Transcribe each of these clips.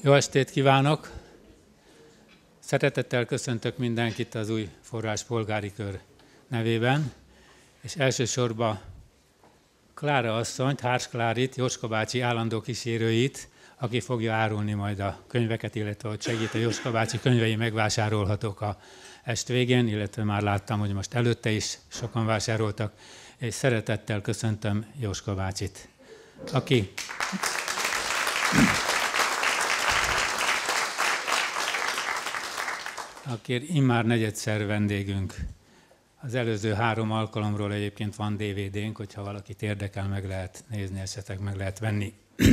Jó estét kívánok! Szeretettel köszöntök mindenkit az új Forrás polgári kör nevében, és elsősorban Klára asszonyt, Hárs Klárit, Jóska bácsi állandó kísérőit, aki fogja árulni majd a könyveket, illetve hogy segít a Jóska bácsi könyvei megvásárolhatók a est végén, illetve már láttam, hogy most előtte is sokan vásároltak, és szeretettel köszöntöm Jóska bácsit, aki immár negyedszer vendégünk. Az előző 3 alkalomról egyébként van DVD-nk, hogyha valakit érdekel, meg lehet nézni, esetleg meg lehet venni.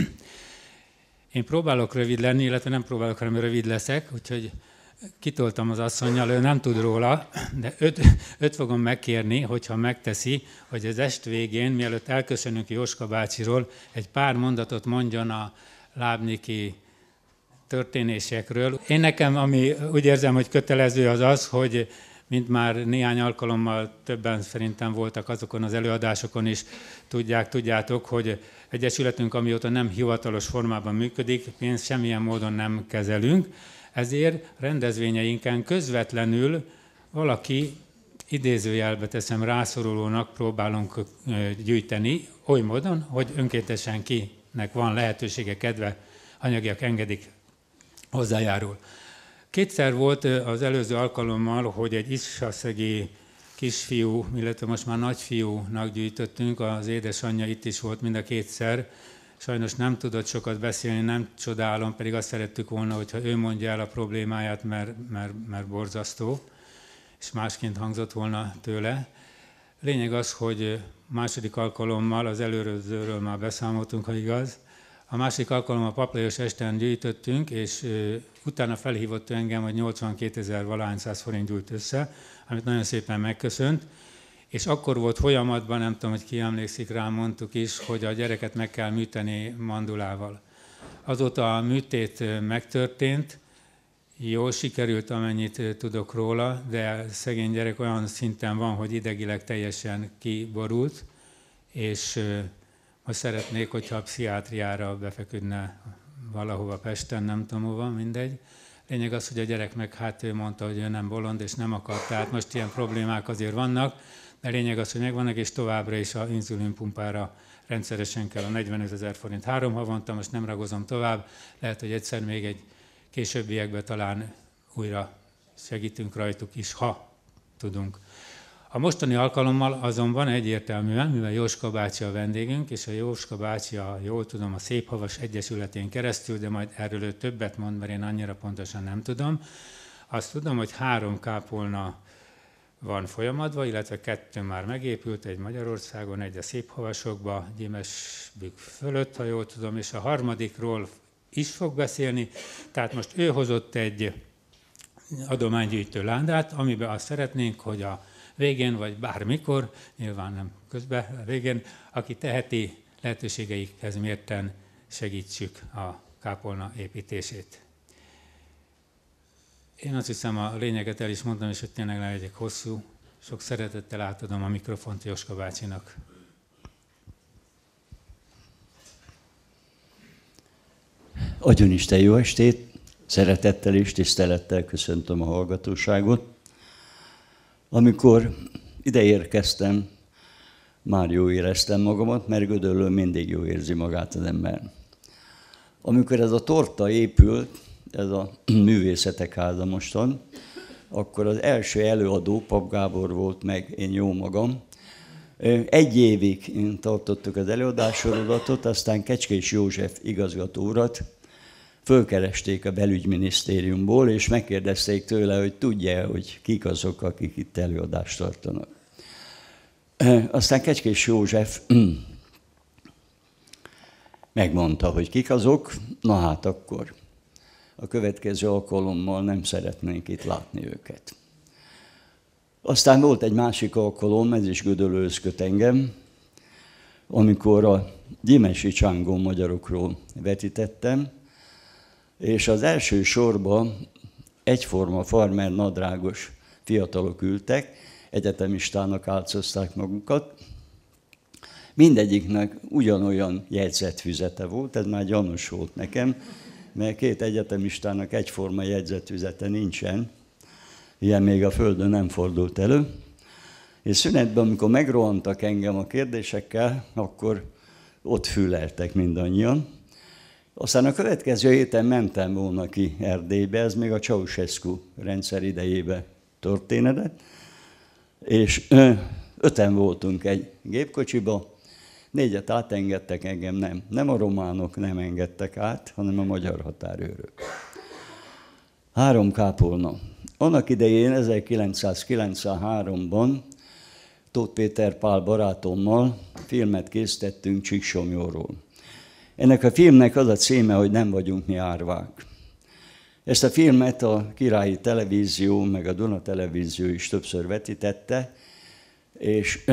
Én próbálok rövid lenni, illetve nem próbálok, hanem rövid leszek, úgyhogy kitoltam az asszonnyal, ő nem tud róla, de őt fogom megkérni, hogyha megteszi, hogy az est végén, mielőtt elköszönünk Jóska bácsiról, egy pár mondatot mondjon a lábniki történésekről. Én nekem, ami úgy érzem, hogy kötelező az az, hogy mint már néhány alkalommal többen szerintem voltak azokon az előadásokon is, tudjátok, hogy egyesületünk, amióta nem hivatalos formában működik, pénzt semmilyen módon nem kezelünk, ezért rendezvényeinken közvetlenül valaki, idézőjelbe teszem, rászorulónak próbálunk gyűjteni, oly módon, hogy önkéntesen kinek van lehetősége, kedve, anyagiak engedik, hozzájárul. Kétszer volt az előző alkalommal, hogy egy isaszegi kisfiú, illetve most már nagyfiúnak gyűjtöttünk, az édesanyja itt is volt mind a kétszer. Sajnos nem tudott sokat beszélni, nem csodálom, pedig azt szerettük volna, hogyha ő mondja el a problémáját, mert borzasztó, és másként hangzott volna tőle. Lényeg az, hogy második alkalommal, az előzőről már beszámoltunk, ha igaz, a másik alkalommal Paplajos esten gyűjtöttünk, és utána felhívott engem, hogy 82 000 valahány száz forint gyűjt össze, amit nagyon szépen megköszönt, és akkor volt folyamatban, nem tudom, hogy ki emlékszik rá, mondtuk is, hogy a gyereket meg kell műteni mandulával. Azóta a műtét megtörtént, jól sikerült, amennyit tudok róla, de szegény gyerek olyan szinten van, hogy idegileg teljesen kiborult, és most szeretnék, hogyha a pszichiátriára befeküdne valahova Pesten, nem tudom hova, mindegy. Lényeg az, hogy a gyerek meg hát ő mondta, hogy ő nem bolond és nem akar, tehát most ilyen problémák azért vannak, de lényeg az, hogy megvannak, és továbbra is a inzulinpumpára rendszeresen kell a 45 000 forint 3 havonta, most nem ragozom tovább, lehet, hogy egyszer még egy későbbiekben talán újra segítünk rajtuk is, ha tudunk. A mostani alkalommal azonban egyértelműen, mivel Jóska bácsi a vendégünk, és a Jóska bácsi, jól tudom, a Széphavas Egyesületén keresztül, de majd erről ő többet mond, mert én annyira pontosan nem tudom. Azt tudom, hogy 3 kápolna van folyamatban, illetve 2 már megépült, egy Magyarországon, egy a Széphavasokba, Gyimesbük fölött, ha jól tudom, és a harmadikról is fog beszélni. Tehát most ő hozott egy adománygyűjtő lándát, amiben azt szeretnénk, hogy a végén, vagy bármikor, nyilván nem közben, a végén, aki teheti, lehetőségeikhez mérten segítsük a kápolna építését. Én azt hiszem, a lényeget el is mondtam, és hogy tényleg legyek hosszú. Sok szeretettel átadom a mikrofont Jóska bácsinak. Adjon Isten jó estét! Szeretettel és tisztelettel köszöntöm a hallgatóságot. Amikor ide érkeztem, már jól éreztem magamat, mert Gödöllőn mindig jól érzi magát az ember. Amikor ez a torta épült, ez a művészetek háza mostan, akkor az első előadó Pap Gábor volt, meg én jó magam. 1 évig tartottuk az előadássorozatot, aztán Kecskés József igazgató urat fölkeresték a belügyminisztériumból, és megkérdezték tőle, hogy tudja, hogy kik azok, akik itt előadást tartanak. Aztán Kecskés József megmondta, hogy kik azok, na hát akkor a következő alkalommal nem szeretnénk itt látni őket. Aztán volt egy másik alkalom, ez is Gödöllőhöz köt engem, amikor a gyimesi csángó magyarokról vetítettem, és az első sorban egyforma farmer nadrágos fiatalok ültek, egyetemistának álcozták magukat. Mindegyiknek ugyanolyan jegyzetfüzete volt, ez már gyanús volt nekem, mert két egyetemistának egyforma jegyzetfüzete nincsen, ilyen még a Földön nem fordult elő, és szünetben, amikor megrohantak engem a kérdésekkel, akkor ott füleltek mindannyian. Aztán a következő héten mentem volna ki Erdélybe, ez még a Ceausescu rendszer idejébe történetett, és 5-en voltunk egy gépkocsiba, 4-et átengedtek engem, nem a románok nem engedtek át, hanem a magyar határőrök. 3 kápolna. Annak idején, 1993-ban Tóth Péter Pál barátommal filmet készítettünk Csíksomlyóról. Ennek a filmnek az a címe, hogy Nem vagyunk mi árvák. Ezt a filmet a Királyi Televízió, meg a Duna Televízió is többször vetítette, és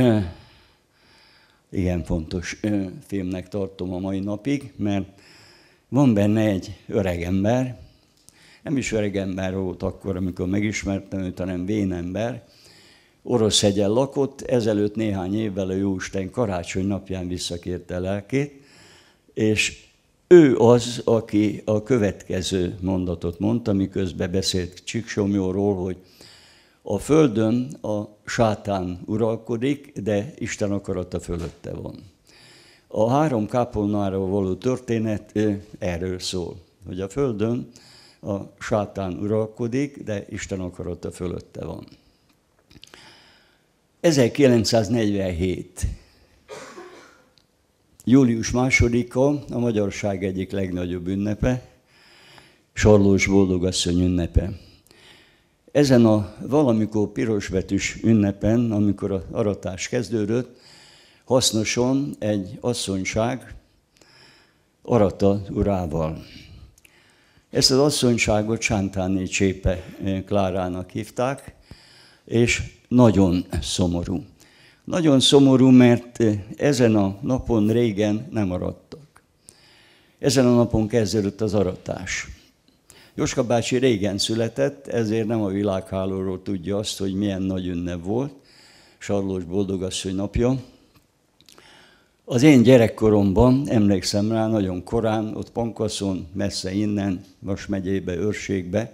igen fontos filmnek tartom a mai napig, mert van benne egy öregember, nem is öregember volt akkor, amikor megismertem őt, hanem vénember, Oroszhegyen lakott, ezelőtt néhány évvel a Jóisten karácsony napján visszakérte lelkét, és ő az, aki a következő mondatot mondta, miközben beszélt Csíksomlyóról, hogy a földön a sátán uralkodik, de Isten akarata fölötte van. A 3 kápolnáról való történet erről szól, hogy a földön a sátán uralkodik, de Isten akarata fölötte van. 1947. Július 2-a a magyarság egyik legnagyobb ünnepe, Sarlós Boldogasszony ünnepe. Ezen a valamikor pirosbetűs ünnepen, amikor az aratás kezdődött, hasznoson egy asszonyság aratta urával. Ezt az asszonyságot Csántáné Csépe Klárának hívták, és nagyon szomorú. Nagyon szomorú, mert ezen a napon régen nem arattak. Ezen a napon kezdődött az aratás. Jóska bácsi régen született, ezért nem a világhálóról tudja azt, hogy milyen nagy ünnep volt, Sarlós Boldogasszony napja. Az én gyerekkoromban, emlékszem rá, nagyon korán, ott Pankaszon, messze innen, Vas megyébe, Őrségbe,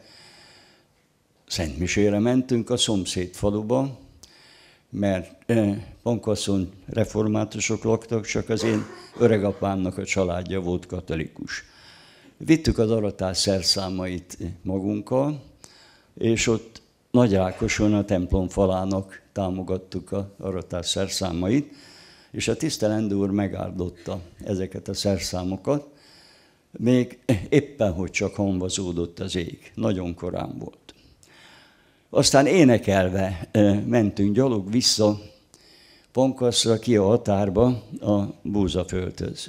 szentmisére mentünk a szomszéd faluba, mert Pankaszon reformátusok laktak, csak az én öregapámnak a családja volt katolikus. Vittük az aratás szerszámait magunkkal, és ott Nagyrákoson a templom falának támogattuk az aratás szerszámait, és a tisztelendő úr megáldotta ezeket a szerszámokat, még éppen, hogy csak hamvazódott az ég. Nagyon korán volt. Aztán énekelve mentünk gyalog vissza Pankaszra, ki a határba, a Búzaföldhöz.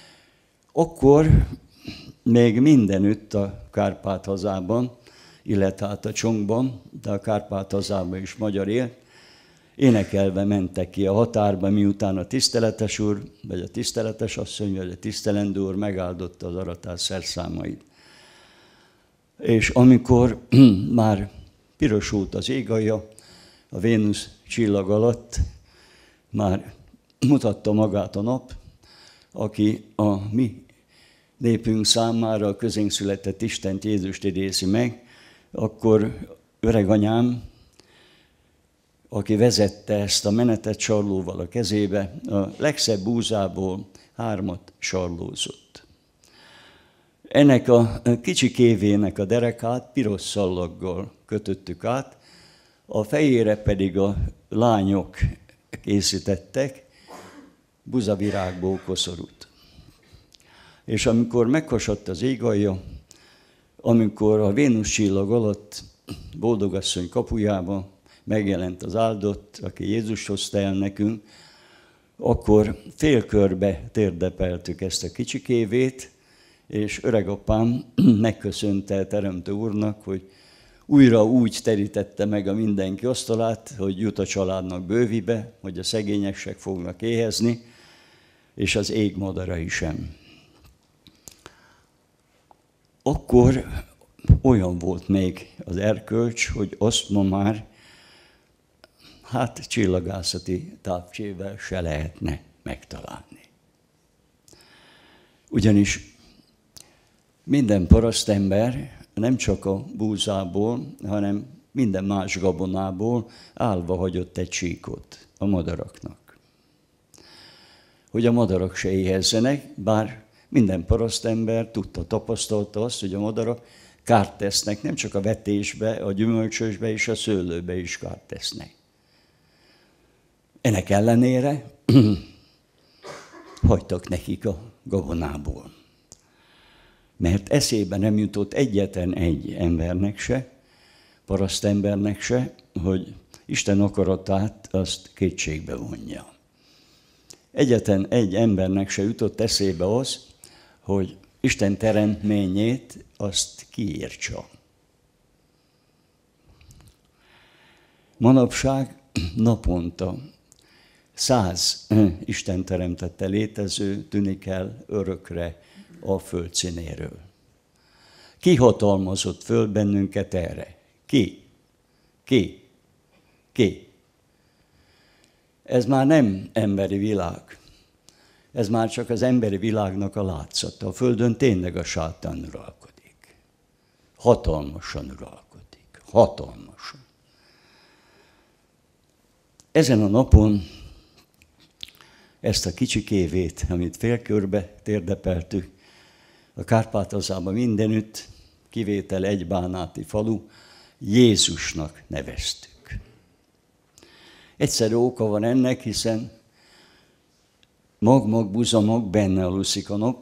Akkor még mindenütt a Kárpát-hazában, illetve hát a Csongban, de a Kárpát-hazában is magyar él, énekelve mentek ki a határba, miután a tiszteletes úr, vagy a tiszteletes asszony, vagy a tisztelendő úr megáldotta az aratás szerszámait. És amikor már pirosult az égalja, a Vénusz csillag alatt már mutatta magát a nap, aki a mi népünk számára a közénk született Istent, Jézust idézi meg, akkor öreganyám, aki vezette ezt a menetet sarlóval a kezébe, a legszebb búzából 3 sarlózott. Ennek a kicsi kévének a derekát piros szallaggal kötöttük át, a fejére pedig a lányok készítettek buzavirágból koszorút. És amikor meghasadt az égalja, amikor a Vénusz csillag alatt Boldogasszony kapujába megjelent az áldott, aki Jézus hozta el nekünk, akkor félkörbe térdepeltük ezt a kicsikévét, és öregapám megköszönte a Teremtő Úrnak, hogy újra úgy terítette meg a mindenki asztalát, hogy jut a családnak bővibe, hogy a szegényesek fognak éhezni, és az ég madarai sem. Akkor olyan volt még az erkölcs, hogy azt ma már csillagászati távcsével se lehetne megtalálni. Ugyanis minden parasztember nem csak a búzából, hanem minden más gabonából állva hagyott egy csíkot a madaraknak. Hogy a madarak se éhezzenek, bár minden parasztember tudta, tapasztalta azt, hogy a madarak kárt tesznek, nem csak a vetésbe, a gyümölcsösbe és a szőlőbe is kárt tesznek. Ennek ellenére hagytak nekik a gabonából. Mert eszébe nem jutott egyetlen egy embernek se, parasztembernek se, hogy Isten akaratát azt kétségbe vonja. Egyetlen egy embernek se jutott eszébe az, hogy Isten teremtményét azt kiírtsa. Manapság naponta 100 Isten teremtette létező tűnik el örökre a földszínéről. Ki hatalmazott föl bennünket erre? Ki? Ki? Ki? Ez már nem emberi világ. Ez már csak az emberi világnak a látszata. A földön tényleg a sátán uralkodik. Hatalmasan uralkodik. Hatalmasan. Ezen a napon ezt a kicsi évét, amit félkörbe térdepeltük, a Kárpát-Ozában mindenütt, kivétel egy bánáti falu, Jézusnak neveztük. Egyszerű oka van ennek, hiszen mag, búza, mag, benne aluszik a nap.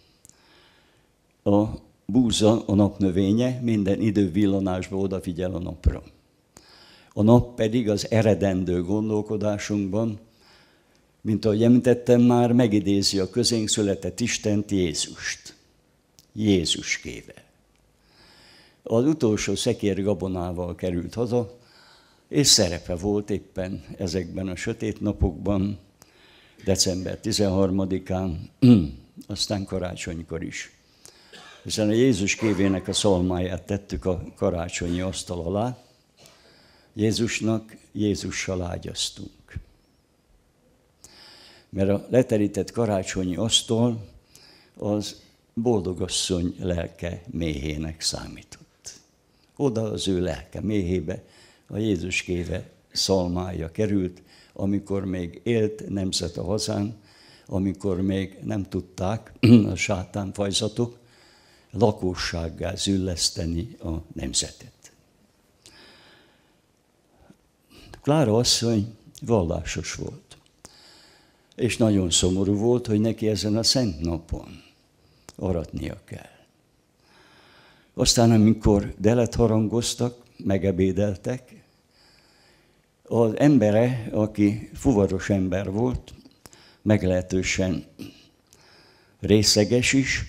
A búza a napnövénye, minden idővillanásban odafigyel a napra. A nap pedig az eredendő gondolkodásunkban, mint ahogy említettem már, megidézi a közénk született Istent, Jézust. Jézuskéve. Az utolsó szekér gabonával került haza, és szerepe volt éppen ezekben a sötét napokban, december 13-án, aztán karácsonykor is. Hiszen a Jézus kévének a szalmáját tettük a karácsonyi asztal alá, Jézusnak Jézussal ágyaztunk. Mert a leterített karácsonyi asztal az boldogasszony lelke méhének számított. Oda az ő lelke méhébe a Jézus kéve szalmája került, amikor még élt nemzet a hazán, amikor még nem tudták a sátánfajzatok lakossággá zülleszteni a nemzetet. Klára asszony vallásos volt, és nagyon szomorú volt, hogy neki ezen a szent napon aratnia kell. Aztán, amikor delet harangoztak, megebédeltek, az embere, aki fuvaros ember volt, meglehetősen részeges is,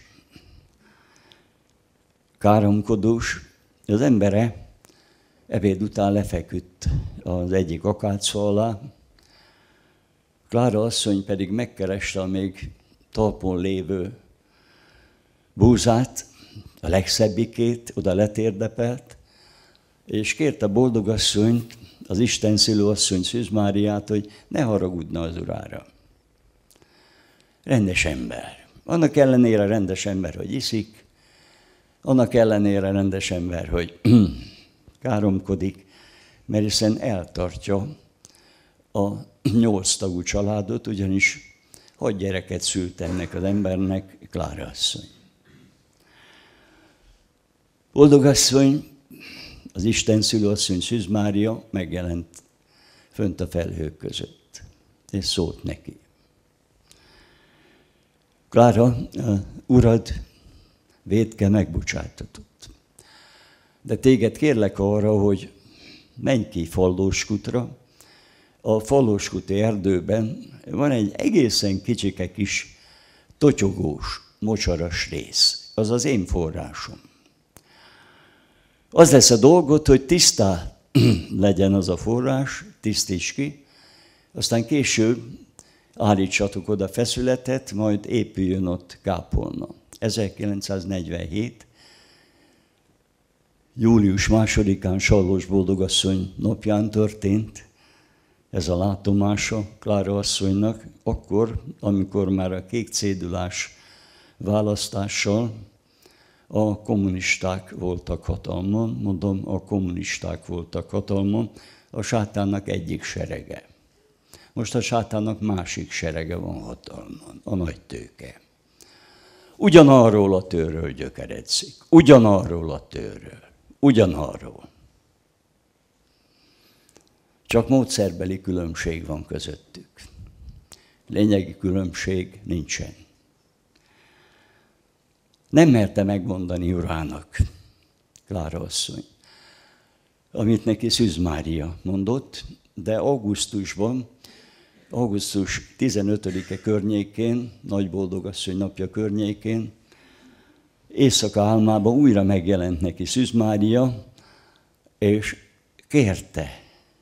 káromkodós, az embere ebéd után lefeküdt az egyik akácfa alá, Klára asszony pedig megkereste a még talpon lévő búzát, a legszebbikét, oda letérdepelt, és kérte boldogasszonyt, az Isten szülőasszony Szűz Máriát, hogy ne haragudna az urára. Rendes ember. Annak ellenére rendes ember, hogy iszik, annak ellenére rendes ember, hogy káromkodik, mert hiszen eltartja a 8 tagú családot, ugyanis 6 gyereket szült ennek az embernek, Klára asszony. Boldogasszony, az Isten szülőasszony Szűz Mária megjelent fönt a felhők között, és szólt neki. Klára, urad, vétke megbocsátatott. De téged kérlek arra, hogy menj ki Fallóskutra. A Fallóskuti erdőben van egy egészen kicsike kis totyogós, mocsaras rész. Az az én forrásom. Az lesz a dolgot, hogy tisztá legyen az a forrás, tisztíts ki, aztán később állítsatok oda feszületet, majd épüljön ott kápolna. 1947. július 2-án Sallós boldogasszony napján történt ez a látomása Klára asszonynak, akkor, amikor már a kék cédulás választással a kommunisták voltak hatalmon, mondom, a kommunisták voltak hatalmon, a sátánnak egyik serege. Most a sátánnak másik serege van hatalmon, a nagy tőke. Ugyanarról a tőről gyökeredzik, ugyanarról a tőről, ugyanarról. Csak módszerbeli különbség van közöttük. Lényegi különbség nincsen. Nem merte megmondani urának, Klára asszony, amit neki Szűz Mária mondott, de augusztusban, augusztus 15-e környékén, Nagyboldogasszony napja környékén, éjszaka álmában újra megjelent neki Szűz Mária, és kérte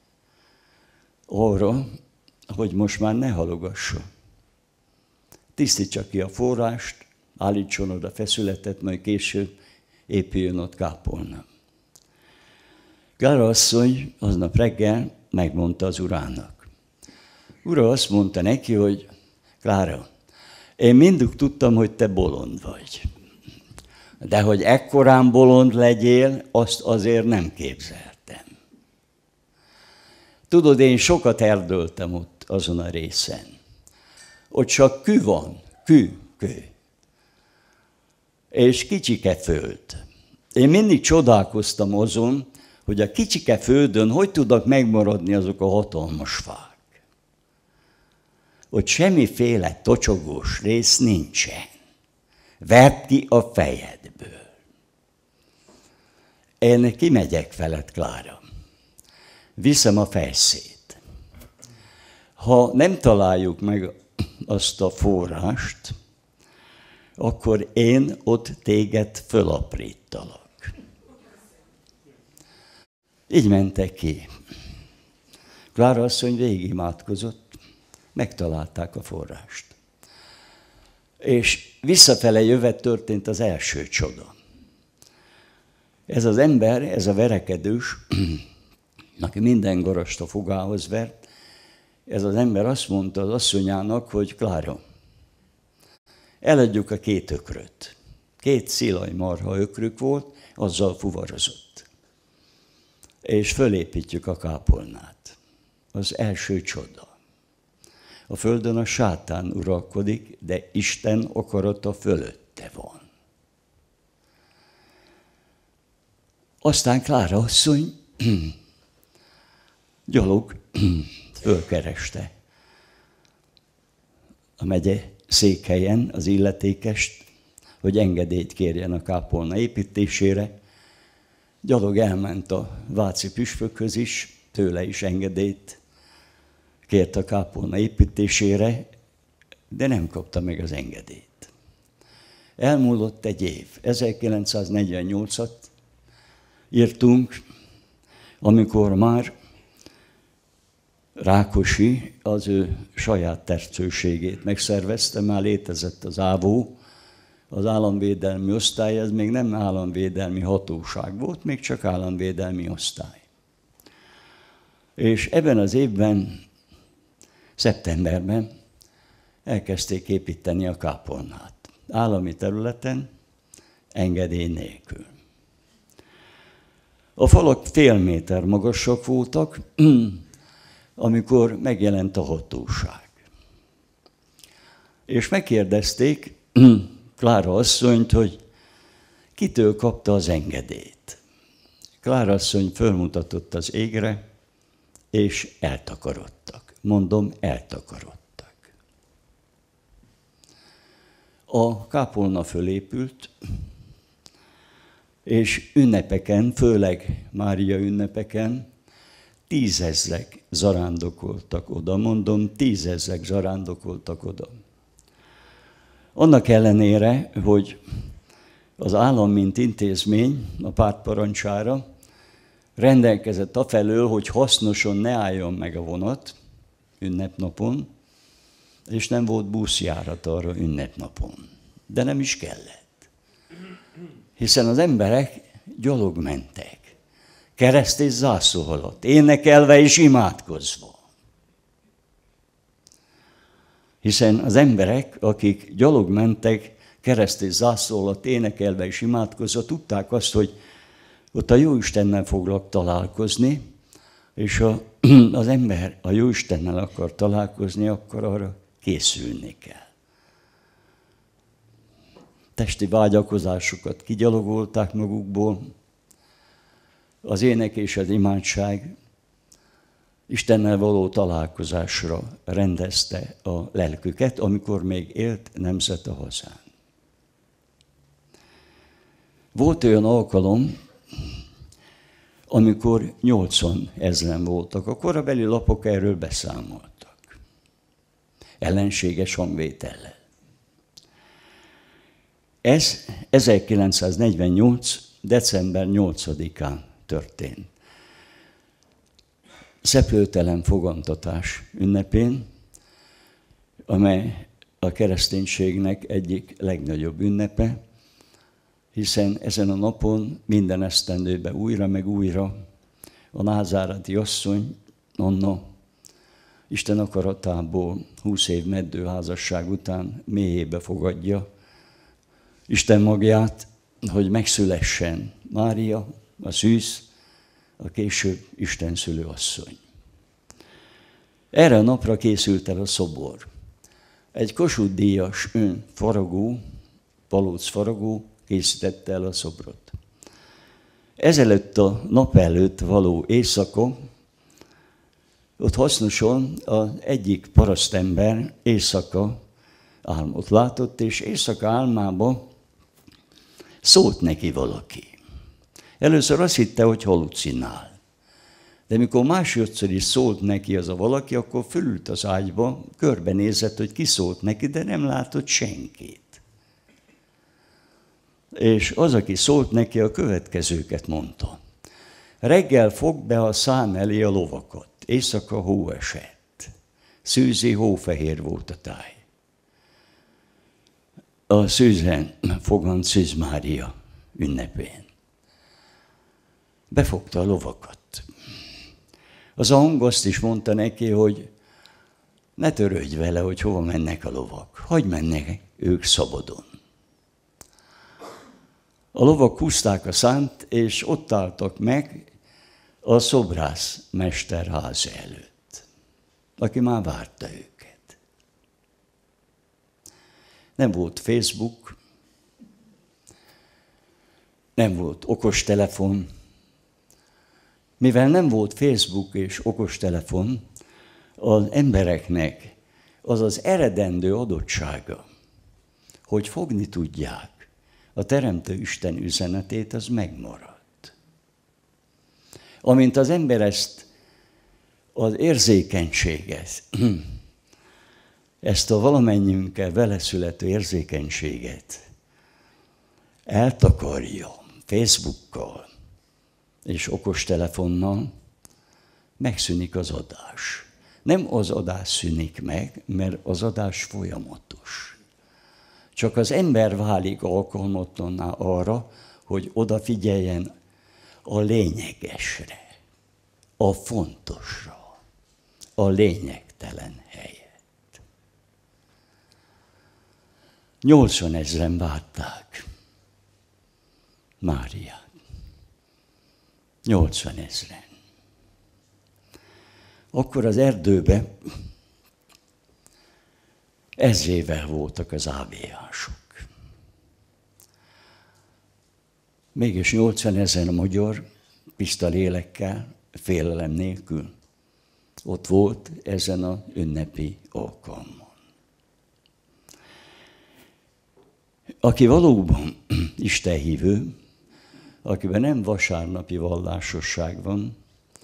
arra, hogy most már ne halogassa. Tisztítsa ki a forrást, állítson oda feszületet, majd később épüljön ott kápolna. Klára asszony aznap reggel megmondta az urának. Ura azt mondta neki, hogy Klára, én mindig tudtam, hogy te bolond vagy. De hogy ekkorán bolond legyél, azt azért nem képzeltem. Tudod, én sokat erdöltem ott azon a részen. Ott csak kő van, kő. És kicsike föld. Én mindig csodálkoztam azon, hogy a kicsike földön hogy tudnak megmaradni azok a hatalmas fák. Ott semmiféle tocsogós rész nincsen. Verd ki a fejedből. Én kimegyek veled, Klára. Viszem a fejszét. Ha nem találjuk meg azt a forrást, akkor én ott téged fölaprítalak. Így mentek ki. Klára asszony végigimádkozott, megtalálták a forrást. És visszafele jövet történt az első csoda. Ez az ember, ez a verekedős, aki minden garast a fogához vert, ez az ember azt mondta az asszonyának, hogy Klára, eladjuk a 2 ökröt. 2 szilajmarha ökrük volt, azzal fuvarozott. És fölépítjük a kápolnát. Az első csoda. A földön a sátán uralkodik, de Isten akarata fölötte van. Aztán Klára asszony gyalog fölkereste a megye székhelyen az illetékest, hogy engedélyt kérjen a kápolna építésére. Gyalog elment a váci püspökhöz is, tőle is engedélyt kért a kápolna építésére, de nem kapta meg az engedélyt. Elmúlott egy év, 1948-at írtunk, amikor már Rákosi az ő saját tercőségét megszervezte, már létezett az ÁVÓ, az államvédelmi osztály, ez még nem államvédelmi hatóság volt, még csak államvédelmi osztály. És ebben az évben, szeptemberben elkezdték építeni a kápolnát. Állami területen, engedély nélkül. A falak fél méter magasak voltak, amikor megjelent a hatóság. És megkérdezték Klára asszonyt, hogy kitől kapta az engedélyt. Klára asszony fölmutatott az égre, és eltakarodtak. Mondom, eltakarodtak. A kápolna fölépült, és ünnepeken, főleg Mária ünnepeken 10 000 zarándokoltak oda, mondom, 10 000 zarándokoltak oda. Annak ellenére, hogy az állam, mint intézmény a párt parancsára rendelkezett afelől, hogy hasznosan ne álljon meg a vonat ünnepnapon, és nem volt buszjárat arra ünnepnapon. De nem is kellett. Hiszen az emberek gyalog mentek. Kereszt és zászló alatt, énekelve és imádkozva. Hiszen az emberek, akik gyalog mentek keresztény zászló alatt énekelve és imádkozva tudták azt, hogy ott a Jóistennel foglak találkozni, és az ember a Jóistennel akar találkozni, akkor arra készülni kell. Testi vágyakozásokat kigyalogolták magukból, az ének és az imádság Istennel való találkozásra rendezte a lelküket, amikor még élt nemzet a hazán. Volt olyan alkalom, amikor 80 000 voltak. A korabeli lapok erről beszámoltak. Ellenséges hangvétellel. Ez 1948. december 8-án történt. Szeplőtelen fogantatás ünnepén, amely a kereszténységnek egyik legnagyobb ünnepe, hiszen ezen a napon minden esztendőben újra meg újra a názáreti asszony, Anna, Isten akaratából 20 év meddőházasság után mélyébe fogadja Isten magját, hogy megszülessen Mária, a szűz, a később Isten szülőasszony. Erre a napra készült el a szobor. Egy Kossuth-díjas faragó, Palóc faragó készítette el a szobrot. Ezelőtt a nap előtt való éjszaka, ott hasznosan az egyik parasztember éjszaka álmot látott, és éjszaka álmába szólt neki valaki. Először azt hitte, hogy halucinál. De mikor másodszor is szólt neki az a valaki, akkor fölült az ágyba, körbenézett, hogy ki szólt neki, de nem látott senkit. És az, aki szólt neki, a következőket mondta. Reggel fog be a szám elé a lovakat. Éjszaka hó esett. Szűzi hófehér volt a táj. A szűzen fogant Szűz Mária ünnepén. Befogta a lovakat. Az a hang azt is mondta neki, hogy ne törődj vele, hogy hova mennek a lovak. Hagyj mennek ők szabadon. A lovak húzták a szánt, és ott álltak meg a szobrász mester háza előtt, aki már várta őket. Nem volt Facebook, nem volt okostelefon. Mivel nem volt Facebook és okostelefon, az embereknek az az eredendő adottsága, hogy fogni tudják a Teremtő Isten üzenetét, az megmaradt. Amint az ember ezt az érzékenységet, ezt a valamennyiünkkel vele születő érzékenységet eltakarja Facebookkal és okostelefonnal, megszűnik az adás. Nem az adás szűnik meg, mert az adás folyamatos. Csak az ember válik alkalmatlanná arra, hogy odafigyeljen a lényegesre, a fontosra, a lényegtelen helyet. 80 000 várták Máriát. 80 000. Akkor az erdőbe ezrével voltak az ávéások. Mégis 80 000 magyar, tiszta lélekkel, félelem nélkül ott volt ezen az ünnepi alkalmon. Aki valóban istenhívő, akiben nem vasárnapi vallásosság van,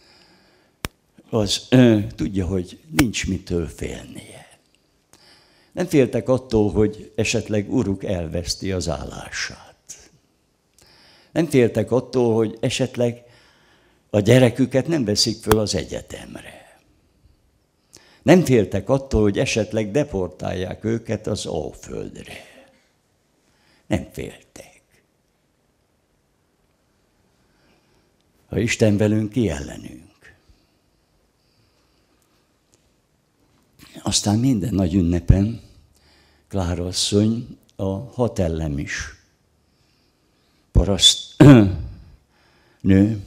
az tudja, hogy nincs mitől félnie. Nem féltek attól, hogy esetleg uruk elveszti az állását. Nem féltek attól, hogy esetleg a gyereküket nem veszik föl az egyetemre. Nem féltek attól, hogy esetleg deportálják őket az Alföldre. Nem féltek. Ha Isten velünk, ki ellenünk. Aztán minden nagy ünnepen Klára asszony a 6 ellemis paraszt nő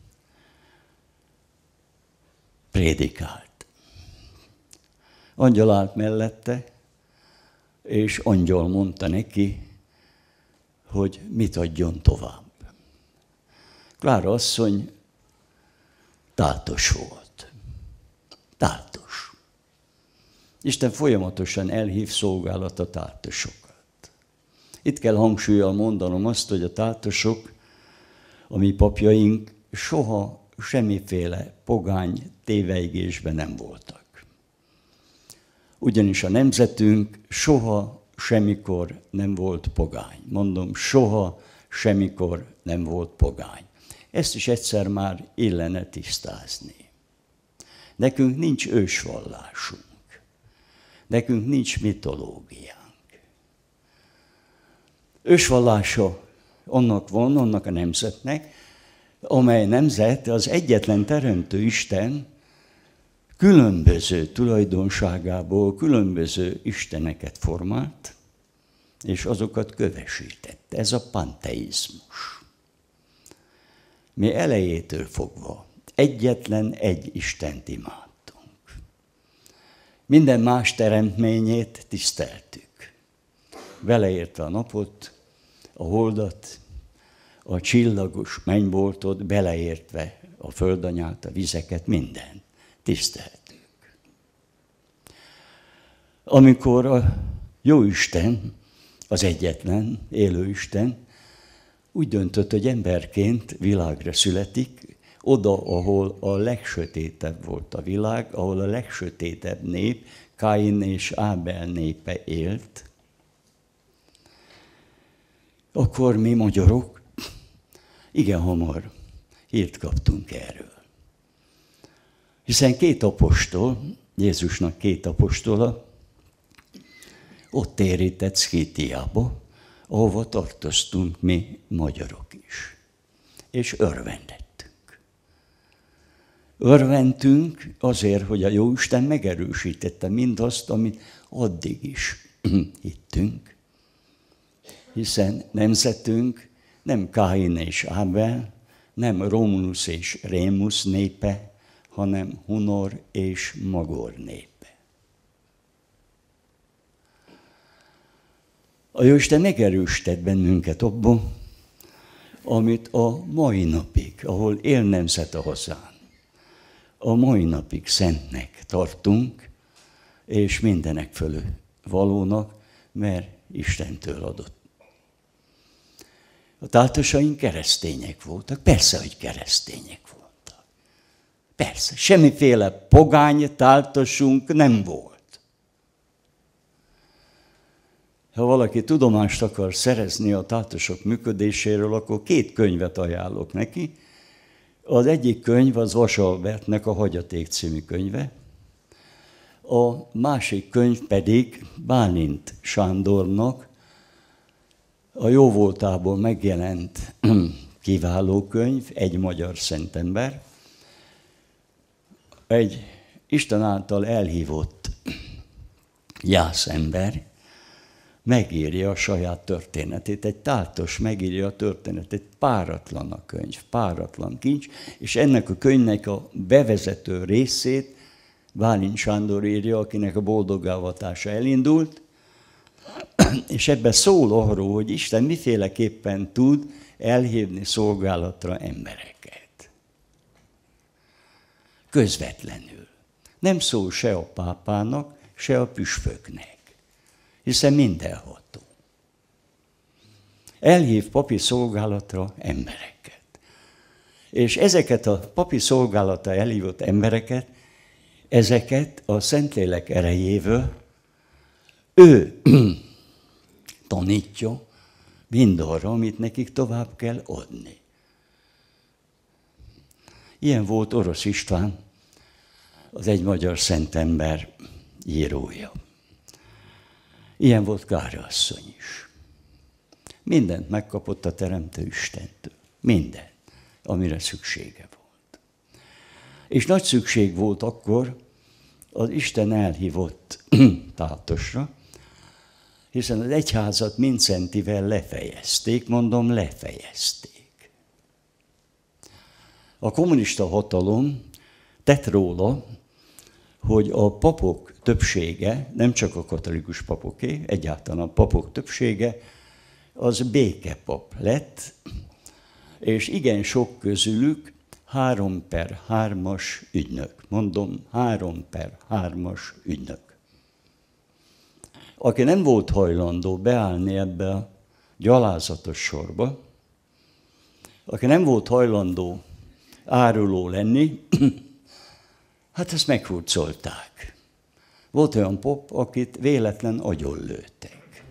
prédikált. Angyal állt mellette, és angyal mondta neki, hogy mit adjon tovább. Klára asszony táltos volt. Táltos. Isten folyamatosan elhív szolgálata táltosokat. Itt kell hangsúllyal mondanom azt, hogy a táltosok, a mi papjaink soha semmiféle pogány tévejgésben nem voltak. Ugyanis a nemzetünk soha semmikor nem volt pogány. Mondom, soha semmikor nem volt pogány. Ezt is egyszer már illene tisztázni. Nekünk nincs ősvallásunk. Nekünk nincs mitológiánk. Ősvallása annak a nemzetnek, amely nemzet az egyetlen teremtő Isten különböző tulajdonságából különböző isteneket formált, és azokat kövesítette. Ez a panteizmus. Mi elejétől fogva egyetlen egy Istent imádtunk. Minden más teremtményét tiszteltük. Beleértve a napot, a holdat, a csillagos mennyboltot, beleértve a földanyát, a vizeket, mindent tiszteltük. Amikor a Jóisten, az egyetlen élő Isten úgy döntött, hogy emberként világra születik, oda, ahol a legsötétebb volt a világ, ahol a legsötétebb nép, Káin és Ábel népe élt, akkor mi magyarok igen hamar hírt kaptunk erről. Hiszen 2 apostol, Jézusnak 2 apostola, ott térített Szkítiába, ahova tartoztunk mi magyarok is. És örvendettünk. Örvendtünk azért, hogy a Jóisten megerősítette mindazt, amit addig is hittünk. Hiszen nemzetünk nem Káin és Ábel, nem Romulus és Rémus népe, hanem Hunor és Magor népe. A Jóisten megerősített bennünket abban, amit a mai napig, ahol él nemzet a hazán, a mai napig szentnek tartunk, és mindenek fölött valónak, mert Istentől adott. A táltosaink keresztények voltak, persze, hogy keresztények voltak. Persze, semmiféle pogány táltosunk nem volt. Ha valaki tudomást akar szerezni a táltosok működéséről, akkor 2 könyvet ajánlok neki. Az egyik könyv az Vasalbertnek a Hagyaték című könyve, a másik könyv pedig Bálint Sándornak a jóvoltából megjelent kiváló könyv, Egy magyar szentember, egy Isten által elhívott jászember megírja a saját történetét, egy táltos megírja a történetét, páratlan a könyv, páratlan kincs, és ennek a könyvnek a bevezető részét Bálint Sándor írja, akinek a boldogávatása elindult, és ebben szól arról, hogy Isten miféleképpen tud elhívni szolgálatra embereket. Közvetlenül. Nem szól se a pápának, se a püspöknek, hiszen mindenható. Elhív papi szolgálatra embereket. És ezeket a papi szolgálatra elhívott embereket, ezeket a Szentlélek erejével ő tanítja mindarra, amit nekik tovább kell adni. Ilyen volt Orosz István, az Egy magyar szentember írója. Ilyen volt Kára asszony is. Mindent megkapott a Teremtő Istentől. Mindent, amire szüksége volt. És nagy szükség volt akkor az Isten elhívott táltosra, Hiszen az egyházat Mincentivel lefejezték, mondom, lefejezték. A kommunista hatalom tett róla, hogy a papok többsége, nem csak a katolikus papoké, egyáltalán a papok többsége, az békepap lett, és igen sok közülük 3/3-as ügynök. Mondom, 3/3-as ügynök. Aki nem volt hajlandó beállni ebbe a gyalázatos sorba, aki nem volt hajlandó áruló lenni, hát ezt meghurcolták. Volt olyan pop, akit véletlen agyonlőttek.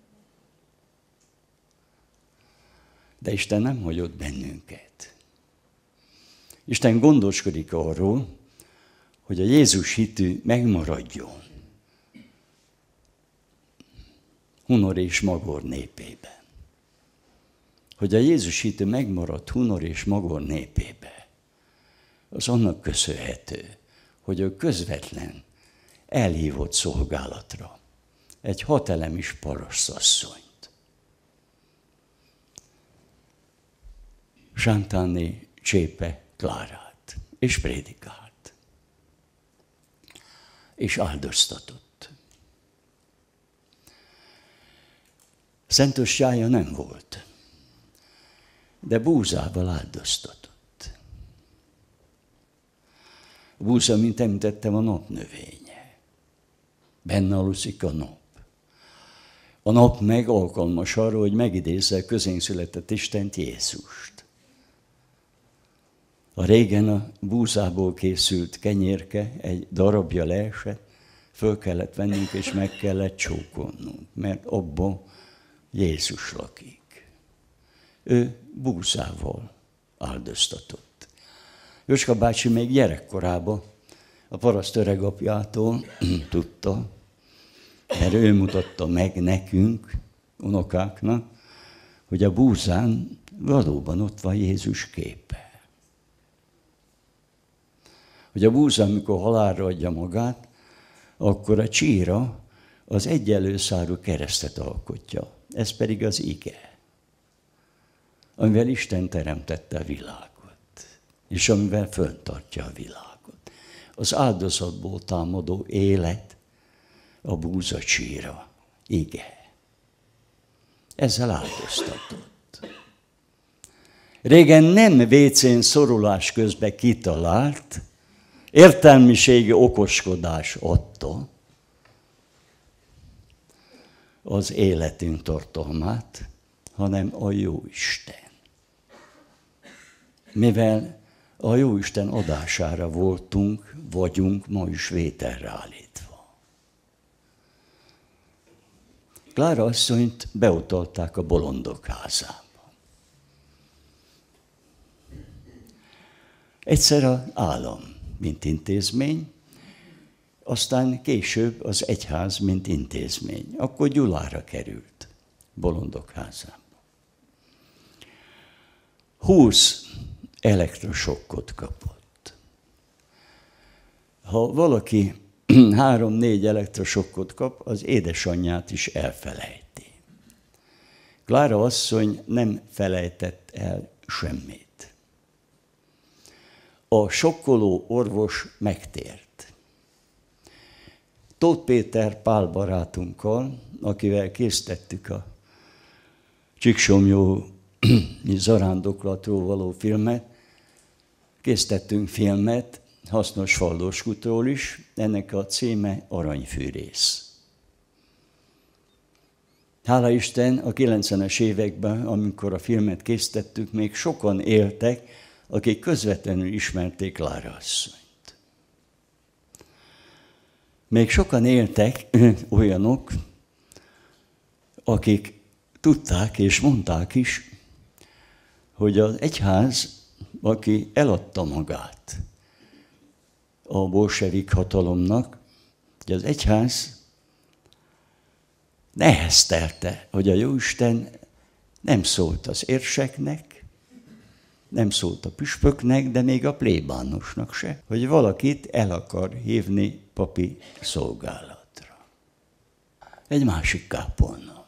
De Isten nem hagyott bennünket. Isten gondoskodik arról, hogy a Jézus hitű megmaradjon Hunor és Magor népében. Hogy a Jézus hitű megmaradt Hunor és Magor népébe, az annak köszönhető, hogy ő közvetlen elhívott szolgálatra egy 6 elemis parasztasszonyt. Sántáné Csépe Klárát, és prédikált, és áldoztatott. Szentossája nem volt, de búzával áldoztatott. A búza, mint említettem, a napnövénye. Benne aluszik a nap. A nap meg alkalmas arra, hogy megidézze a közénk született Istent, Jézust. A régen a búzából készült kenyérke egy darabja leesett, föl kellett vennünk és meg kellett csókolnunk, mert abban Jézus lakik. Ő búzával áldoztatott. Jóska bácsi még gyerekkorában a paraszt öregapjától tudta, mert ő mutatta meg nekünk, unokáknak, hogy a búzán valóban ott van Jézus képe. Hogy a búza, amikor halálra adja magát, akkor a csíra az egyenlő szárú keresztet alkotja. Ez pedig az ige, amivel Isten teremtette a világot, és amivel föntartja a világot. Az áldozatból támadó élet a búza csíra, ige. Ezzel áldoztatott. Régen nem vécén szorulás közben kitalált, értelmiségi okoskodás adta az életünk tartalmát, hanem a Jóisten. Mivel a Jóisten adására voltunk, vagyunk ma is vételre állítva. Klára asszonyt beutalták a bolondok házába. Egyszer az állam, mint intézmény, aztán később az egyház, mint intézmény. Akkor Gyulára került, bolondok házába. 20 elektrosokkot kapott. Ha valaki 3-4 elektrosokkot kap, az édesanyját is elfelejti. Klára asszony nem felejtett el semmit. A sokkoló orvos megtért. Tóth Péter Pál barátunkkal, akivel készítettük a Csíksomlyó zarándoklatról való filmet, készítettünk filmet hasznos faldóskútról is, ennek a címe Aranyfűrész. Hála Isten, a 90-es években, amikor a filmet készítettük, még sokan éltek, akik közvetlenül ismerték Klára asszonyt. Még sokan éltek olyanok, akik tudták és mondták is, hogy az egyház, aki eladta magát a bolsevik hatalomnak, hogy az egyház neheztelte, hogy a Jóisten nem szólt az érseknek, nem szólt a püspöknek, de még a plébánosnak se, hogy valakit el akar hívni papi szolgálatra. egy másik kápolna.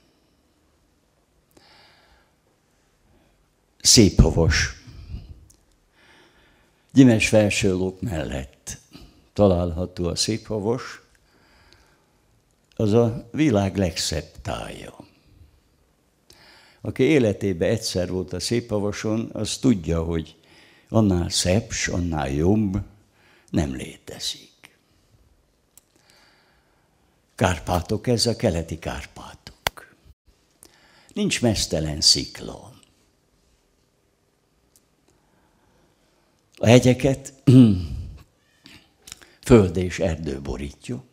Széphavas. Gyimes Felsőlók mellett található a Széphavas, az a világ legszebb tája. Aki életében egyszer volt a Széphavason, az tudja, hogy annál szebb, annál jobb nem létezik. Kárpátok, ez a keleti Kárpátok. Nincs meztelen szikla. A hegyeket föld és erdő borítja.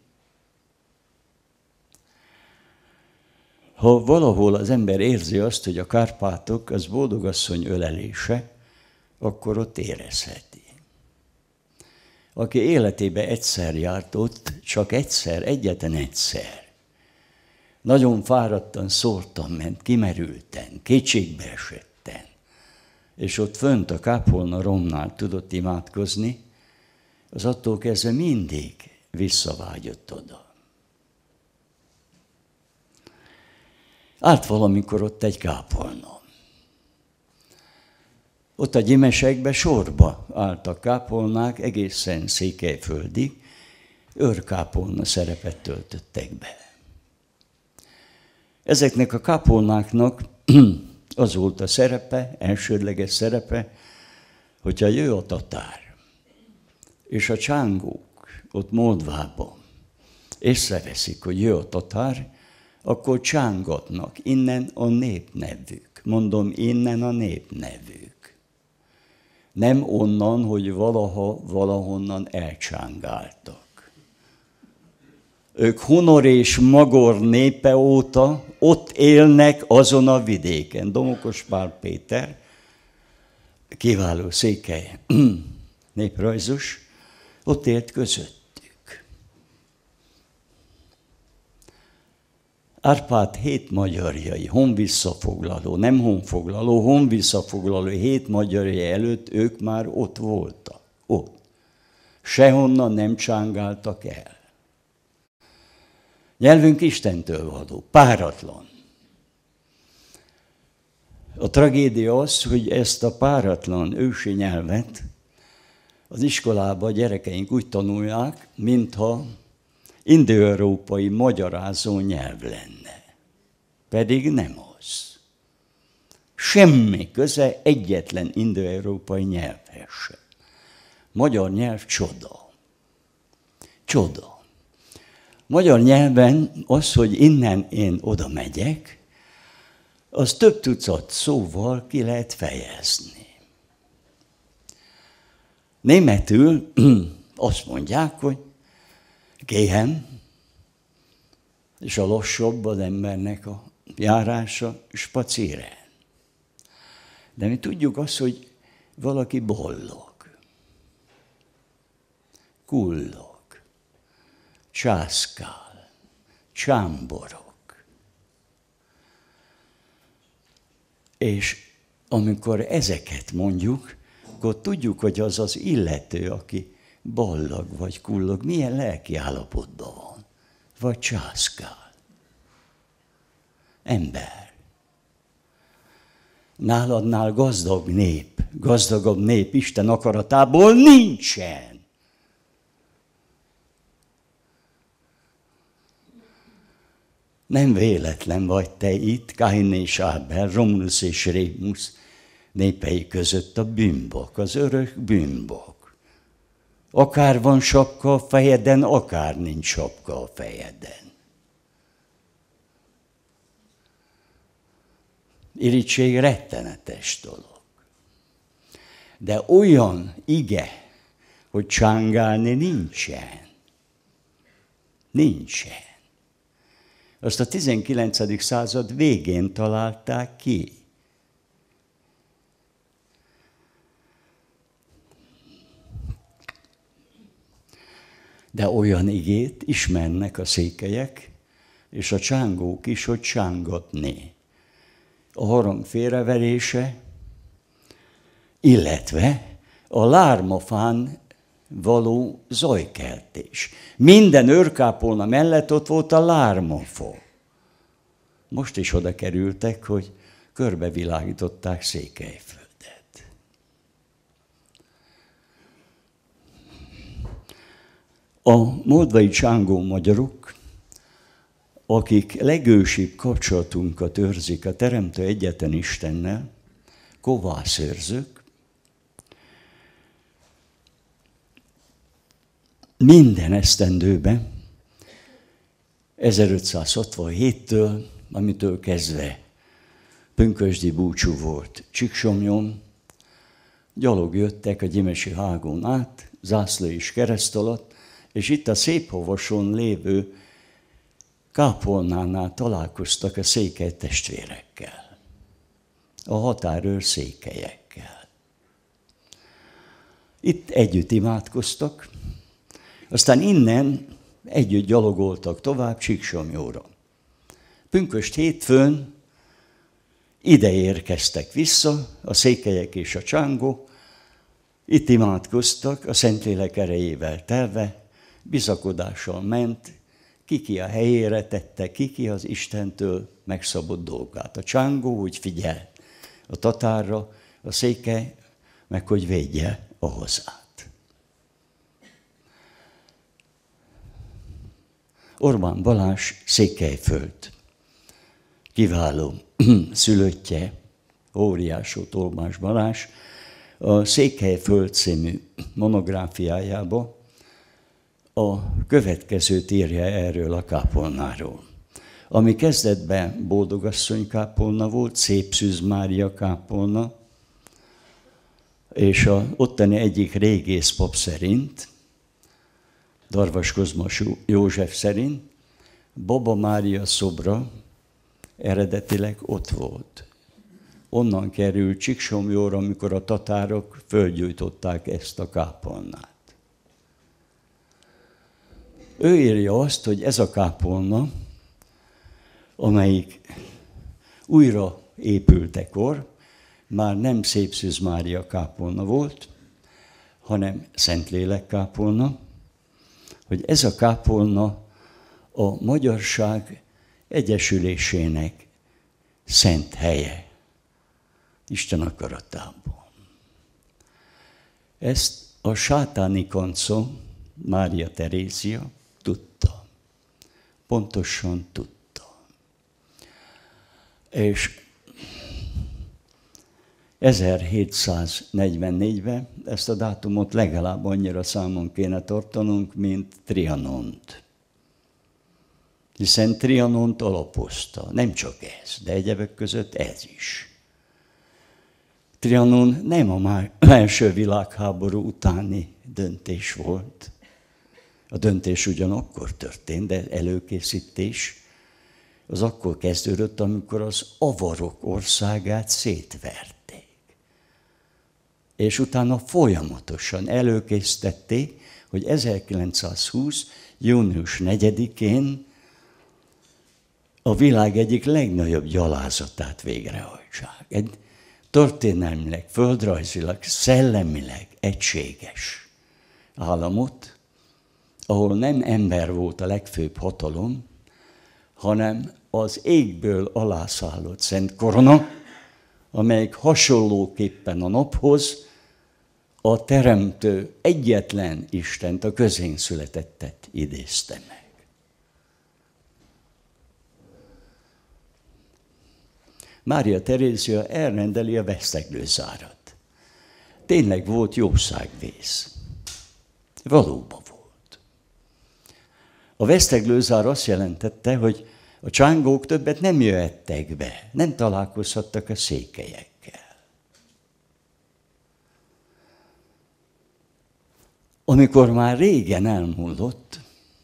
Ha valahol az ember érzi azt, hogy a Kárpátok az boldogasszony ölelése, akkor ott érezheti. Aki életében egyszer járt ott, csak egyszer, egyetlen egyszer. Nagyon fáradtan, szórtan ment, kimerülten, kétségbe esetten. És ott fönt a kápolna romnál tudott imádkozni, az attól kezdve mindig visszavágyott oda. Állt valamikor ott egy kápolna. Ott a Gyimesekbe sorba álltak kápolnák egészen Székelyföldig, őrkápolna szerepet töltöttek be. Ezeknek a kápolnáknak az volt a szerepe, elsődleges szerepe, hogyha jön a tatár, és a csángók ott Moldvában észreveszik, hogy jön a tatár, akkor csángatnak, innen a népnevük. Mondom, innen a népnevük. Nem onnan, hogy valahonnan elcsángáltak. Ők Hunor és Magor népe óta ott élnek azon a vidéken. Domokos Pál Péter, kiváló székely néprajzos, ott élt közöttük. Árpád 7 magyarjai, honvisszafoglaló, nem honfoglaló, honvisszafoglaló 7 magyarjai előtt ők már ott voltak. Ott. Sehonnan nem csángáltak el. Nyelvünk Istentől való, páratlan. A tragédia az, hogy ezt a páratlan ősi nyelvet az iskolában a gyerekeink úgy tanulják, mintha indoeurópai magyarázó nyelv lenne. Pedig nem az. Semmi köze egyetlen indoeurópai nyelvhez sem. Magyar nyelv csoda. Csoda. Magyar nyelven az, hogy innen én oda megyek, az több tucat szóval ki lehet fejezni. Németül azt mondják, hogy gehen, és a lassabb az embernek a járása spazieren. De mi tudjuk azt, hogy valaki bollog, kullog, császkál, csámborog. És amikor ezeket mondjuk, akkor tudjuk, hogy az az illető, aki ballag vagy kullog, milyen lelki állapotban van, vagy császkál. Ember. Náladnál gazdagabb nép Isten akaratából nincsen. Nem véletlen vagy te itt, Káin és Ábel, Romulus és Rémus népei között a bűnbak, az örök bűnbak. Akár van sapka a fejeden, akár nincs sapka a fejeden. Irigység rettenetes dolog. De olyan ige, hogy csángálni nincsen. Nincsen. Azt a 19. század végén találták ki. De olyan igét ismernek a székelyek, és a csángók is, hogy csángatni. A harang félreverése, illetve a lármafán való zajkeltés. Minden őrkápolna mellett ott volt a lármafa. Most is oda kerültek, hogy körbevilágították Székelyföldet. A moldvai csángó magyarok, akik legősibb kapcsolatunkat őrzik a Teremtő Egyetlen Istennel, kovászőrzők, minden esztendőben, 1567-től, amitől kezdve pünkösdi búcsú volt Csíksomlyón, gyalog jöttek a Gyimesi hágon át, zászló és kereszt alatt, és itt a Széphavason lévő kápolnánál találkoztak a székely testvérekkel, a határőr székelyekkel. Itt együtt imádkoztak, aztán innen együtt gyalogoltak tovább Csíksomlyóra. Pünkösd hétfőn ide érkeztek vissza, a székelyek és a csángó, itt imádkoztak, a Szentlélek erejével telve, bizakodással ment, ki a helyére tette, ki az Istentől megszabott dolgát. A csángó úgy figyel a tatárra, a székely meg hogy védje a hazát. Orbán Balázs Székelyföld kiváló szülöttje, óriásó Orbán Balázs, a Székelyföld című monográfiájába a következőt írja erről a kápolnáról. Ami kezdetben Boldogasszony kápolna volt, Szép Szűz Mária kápolna, és a ottani egyik régész pap szerint, Darvas Kozmas József szerint, Baba Mária szobra eredetileg ott volt. Onnan került Csíksomlyóra, amikor a tatárok fölgyújtották ezt a kápolnát. Ő írja azt, hogy ez a kápolna, amelyik újra épültekor, már nem Szép Szűz Mária kápolna volt, hanem Szentlélek kápolna, hogy ez a kápolna a magyarság egyesülésének szent helye, Isten akaratában. Ezt a sátáni kanca, Mária Terézia tudta. Pontosan tudta. És 1744-ben ezt a dátumot legalább annyira számon kéne tartanunk, mint Trianont. Hiszen Trianont alapozta, nem csak ez, de egyebek között ez is. Trianon nem a első világháború utáni döntés volt. A döntés ugyanakkor történt, de előkészítés az akkor kezdődött, amikor az avarok országát szétverték. És utána folyamatosan előkészítették, hogy 1920. június 4-én a világ egyik legnagyobb gyalázatát végrehajtsák. Egy történelmileg, földrajzilag, szellemileg egységes államot, ahol nem ember volt a legfőbb hatalom, hanem az égből alászállott Szent Korona, amelyik hasonlóképpen a naphoz a Teremtő egyetlen Istent, a közén születettet idézte meg. Mária Terézia elrendeli a veszteglőzárat. Tényleg volt jószágvész. Valóban volt. A veszteglőzár azt jelentette, hogy a csángók többet nem jöhettek be, nem találkozhattak a székelyekkel. Amikor már régen elmúlott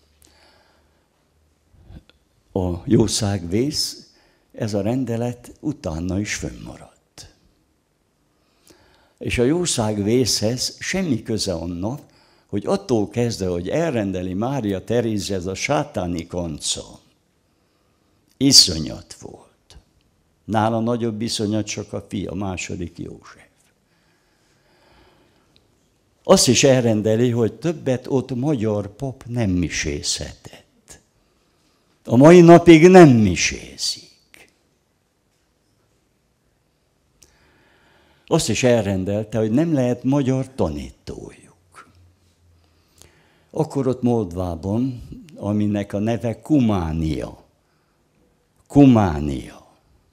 a jószágvész, ez a rendelet utána is fönnmaradt. És a jószágvészhez semmi köze annak, hogy attól kezdve, hogy elrendeli Mária Terézia, ez a sátáni kanca, iszonyat volt. Nála nagyobb iszonyat csak a fia, második József. azt is elrendeli, hogy többet ott magyar pap nem misézhetett. A mai napig nem misézik. Azt is elrendelte, hogy nem lehet magyar tanítójuk. Akkor ott Moldvában, aminek a neve Kumánia. Kumánia.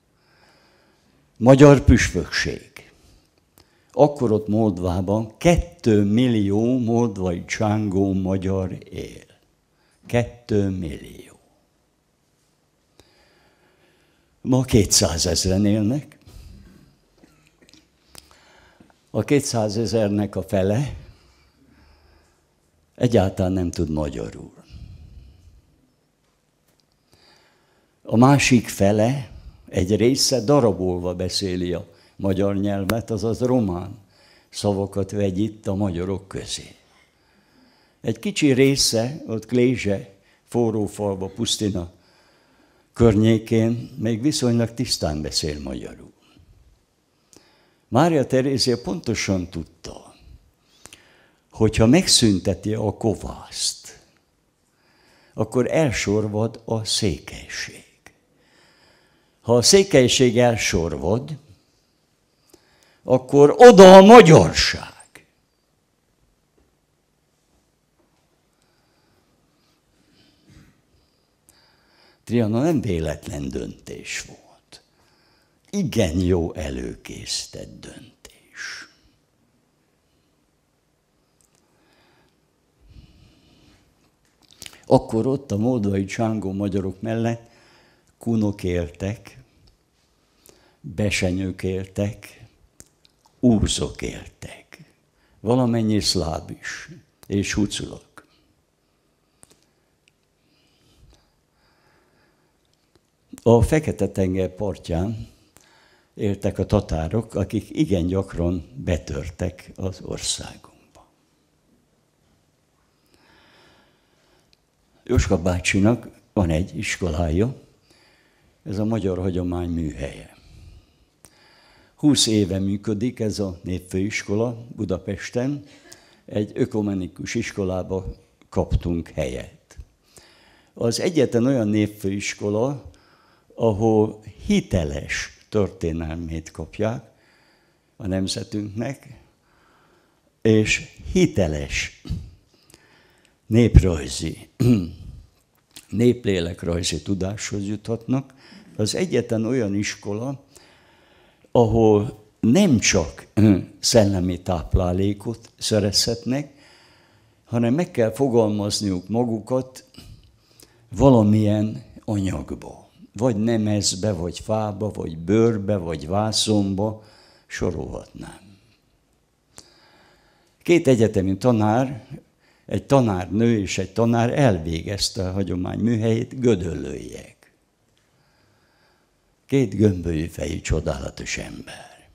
Magyar püspökség. Akkor ott Moldvában 2 millió moldvai csángó magyar él. 2 millió. Ma 200 000 élnek. A 200 000-nek a fele egyáltalán nem tud magyarul. A másik fele, egy része darabolva beszéli a magyar nyelvet, azaz román szavakat vegyít a magyarok közé. Egy kicsi része, ott Klézse, Forrófalva, Pusztina környékén még viszonylag tisztán beszél magyarul. Mária Terézia pontosan tudta, hogyha megszünteti a kovászt, akkor elsorvad a székelység. Ha a székelység elsorvad, akkor oda a magyarság. Trianon nem véletlen döntés volt. Igen jó előkészített döntés. Akkor ott a moldvai csángó magyarok mellett kunok éltek, besenyők éltek, úrzok éltek, valamennyi szláv is, és huculok. A Fekete-tenger partján éltek a tatárok, akik igen gyakran betörtek az országunkba. Jóska bácsinak van egy iskolája, ez a Magyar Hagyomány Műhelye. 20 éve működik ez a népfőiskola Budapesten, egy ökumenikus iskolába kaptunk helyet. Az egyetlen olyan népfőiskola, ahol hiteles történelmét kapják a nemzetünknek, és hiteles néprajzi, néplélek-rajzi tudáshoz juthatnak. Az egyetlen olyan iskola, ahol nem csak szellemi táplálékot szerezhetnek, hanem meg kell fogalmazniuk magukat valamilyen anyagba. Vagy nemezbe, vagy fába, vagy bőrbe, vagy vászonba, sorolhatnám. 2 egyetemi tanár, egy tanárnő és egy tanár elvégezte a hagyományműhelyét, Gödöllőiek. 2 gömbölyű fejű, csodálatos ember.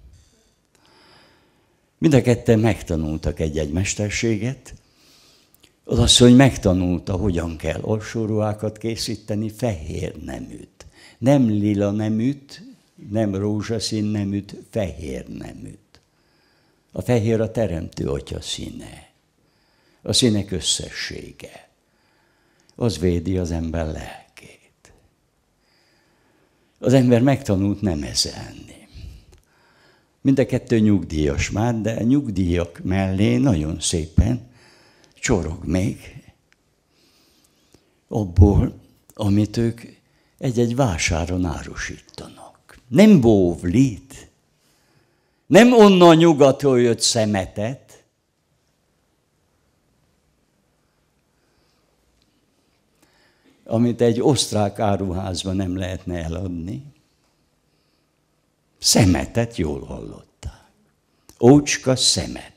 Mind a ketten megtanultak egy-egy mesterséget. Az asszony megtanulta, hogyan kell alsóruhákat készíteni, fehér neműt. Nem lila neműt, nem rózsaszín neműt, fehér neműt. A fehér a teremtő atya színe. A színek összessége. Az védi az ember lelkét. Az ember megtanult nemezelni. Mind a kettő nyugdíjas már, de a nyugdíjak mellé nagyon szépen csorog még abból, amit ők egy-egy vásáron árusítanak. Nem bóvlit, nem onnan nyugatról jött szemetet, amit egy osztrák áruházban nem lehetne eladni. Szemetet, jól hallották. Ócska szemetet.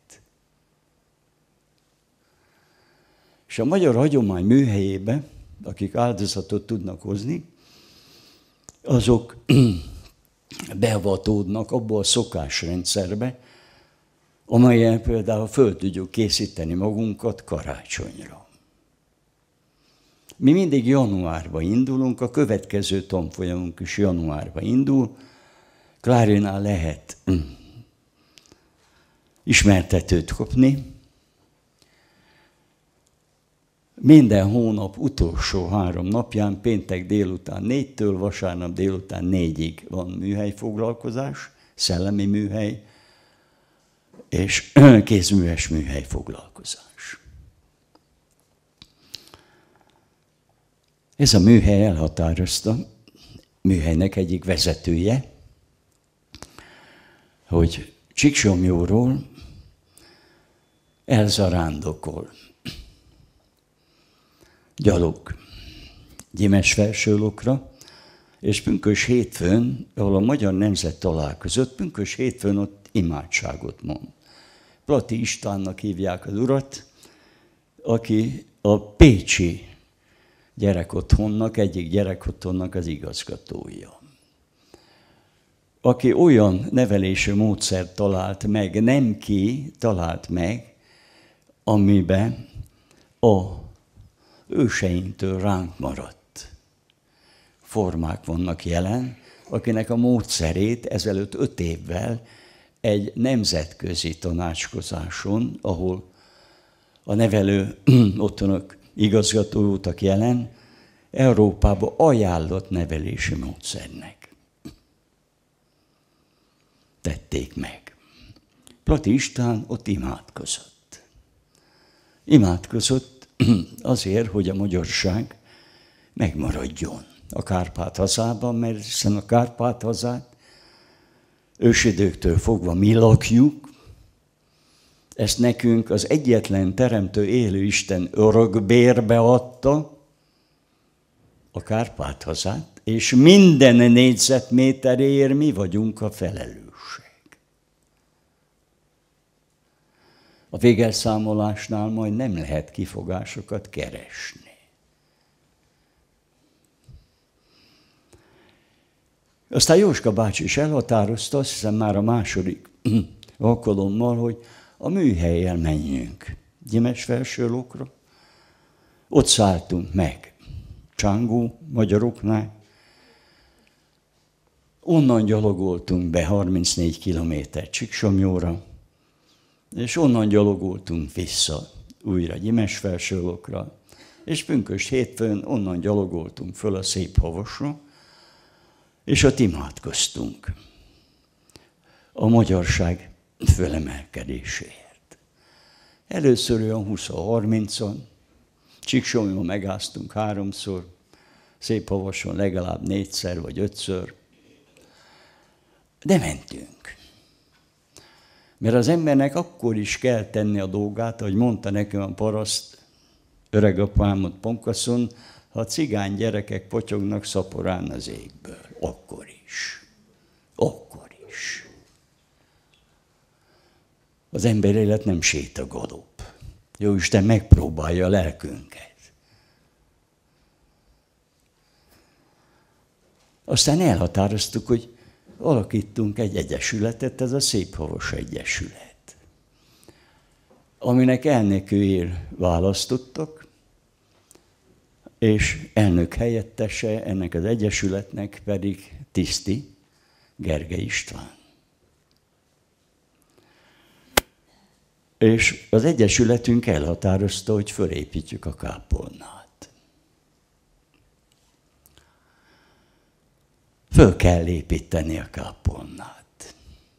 És a Magyar Hagyomány Műhelyébe, akik áldozatot tudnak hozni, azok beavatódnak abba a szokásrendszerbe, amelyen például föl tudjuk készíteni magunkat karácsonyra. Mi mindig januárban indulunk, a következő tanfolyamunk is januárban indul. Klárinál lehet ismertetőt kapni. Minden hónap utolsó 3 napján, péntek délután 4-től, vasárnap délután 4-ig van műhelyfoglalkozás, szellemi műhely és kézműves műhelyfoglalkozás. Ez a műhely elhatározta, műhelynek egyik vezetője, hogy Csíksomlyóról elzarándokol gyalog Gyimesfelsőlókra, és pünkös hétfőn, ahol a magyar nemzet találkozott, pünkös hétfőn ott imádságot mond. Plati Istvánnak hívják az urat, aki a pécsi gyerekotthonnak, egyik gyerekotthonnak az igazgatója. Aki olyan nevelési módszert talált meg, nem ki talált meg, amiben a őseinktől ránk maradt formák vannak jelen, akinek a módszerét ezelőtt 5 évvel egy nemzetközi tanácskozáson, ahol a nevelő otthonok igazgató voltak jelen, Európába ajánlott nevelési módszernek tették meg. Plati István ott imádkozott. Imádkozott azért, hogy a magyarság megmaradjon a Kárpát-hazában, mert hiszen a Kárpát-hazát ősidőktől fogva mi lakjuk, ezt nekünk az egyetlen teremtő élő Isten örökbérbe adta, a Kárpát-hazát, és minden négyzetméterért mi vagyunk a felelősség. A végelszámolásnál majd nem lehet kifogásokat keresni. Aztán Jóska bácsi is elhatározta, azt hiszem már a második alkalommal, hogy a műhellyel menjünk Gyimesfelsőlókra. Ott szálltunk meg Csángó magyaroknál. Onnan gyalogoltunk be 34 kilométer Csíksomlyóra, és onnan gyalogoltunk vissza újra Gyimesfelsőlókra, és pünkösd hétfőn onnan gyalogoltunk föl a Széphavasra, és ott imádkoztunk a magyarság fölemelkedéséért. Először olyan 20-30-on, Csíksomlyón megáztunk 3-szor, Széphavason legalább 4-szer vagy 5-ször, de mentünk. Mert az embernek akkor is kell tenni a dolgát, ahogy mondta nekem a paraszt, öregapámot Ponkaszon, ha a cigány gyerekek potyognak szaporán az égből. Akkor is. Akkor is. Az ember élet nem sétagalop. Jóisten megpróbálja a lelkünket. Aztán elhatároztuk, hogy alakítunk egy egyesületet, ez a Széphavas Egyesület, aminek elnökőért választottak, és elnök helyettese ennek az egyesületnek pedig Tiszti Gergely István. És az egyesületünk elhatározta, hogy fölépítjük a kápolnát. Föl kell építeni a kápolnát.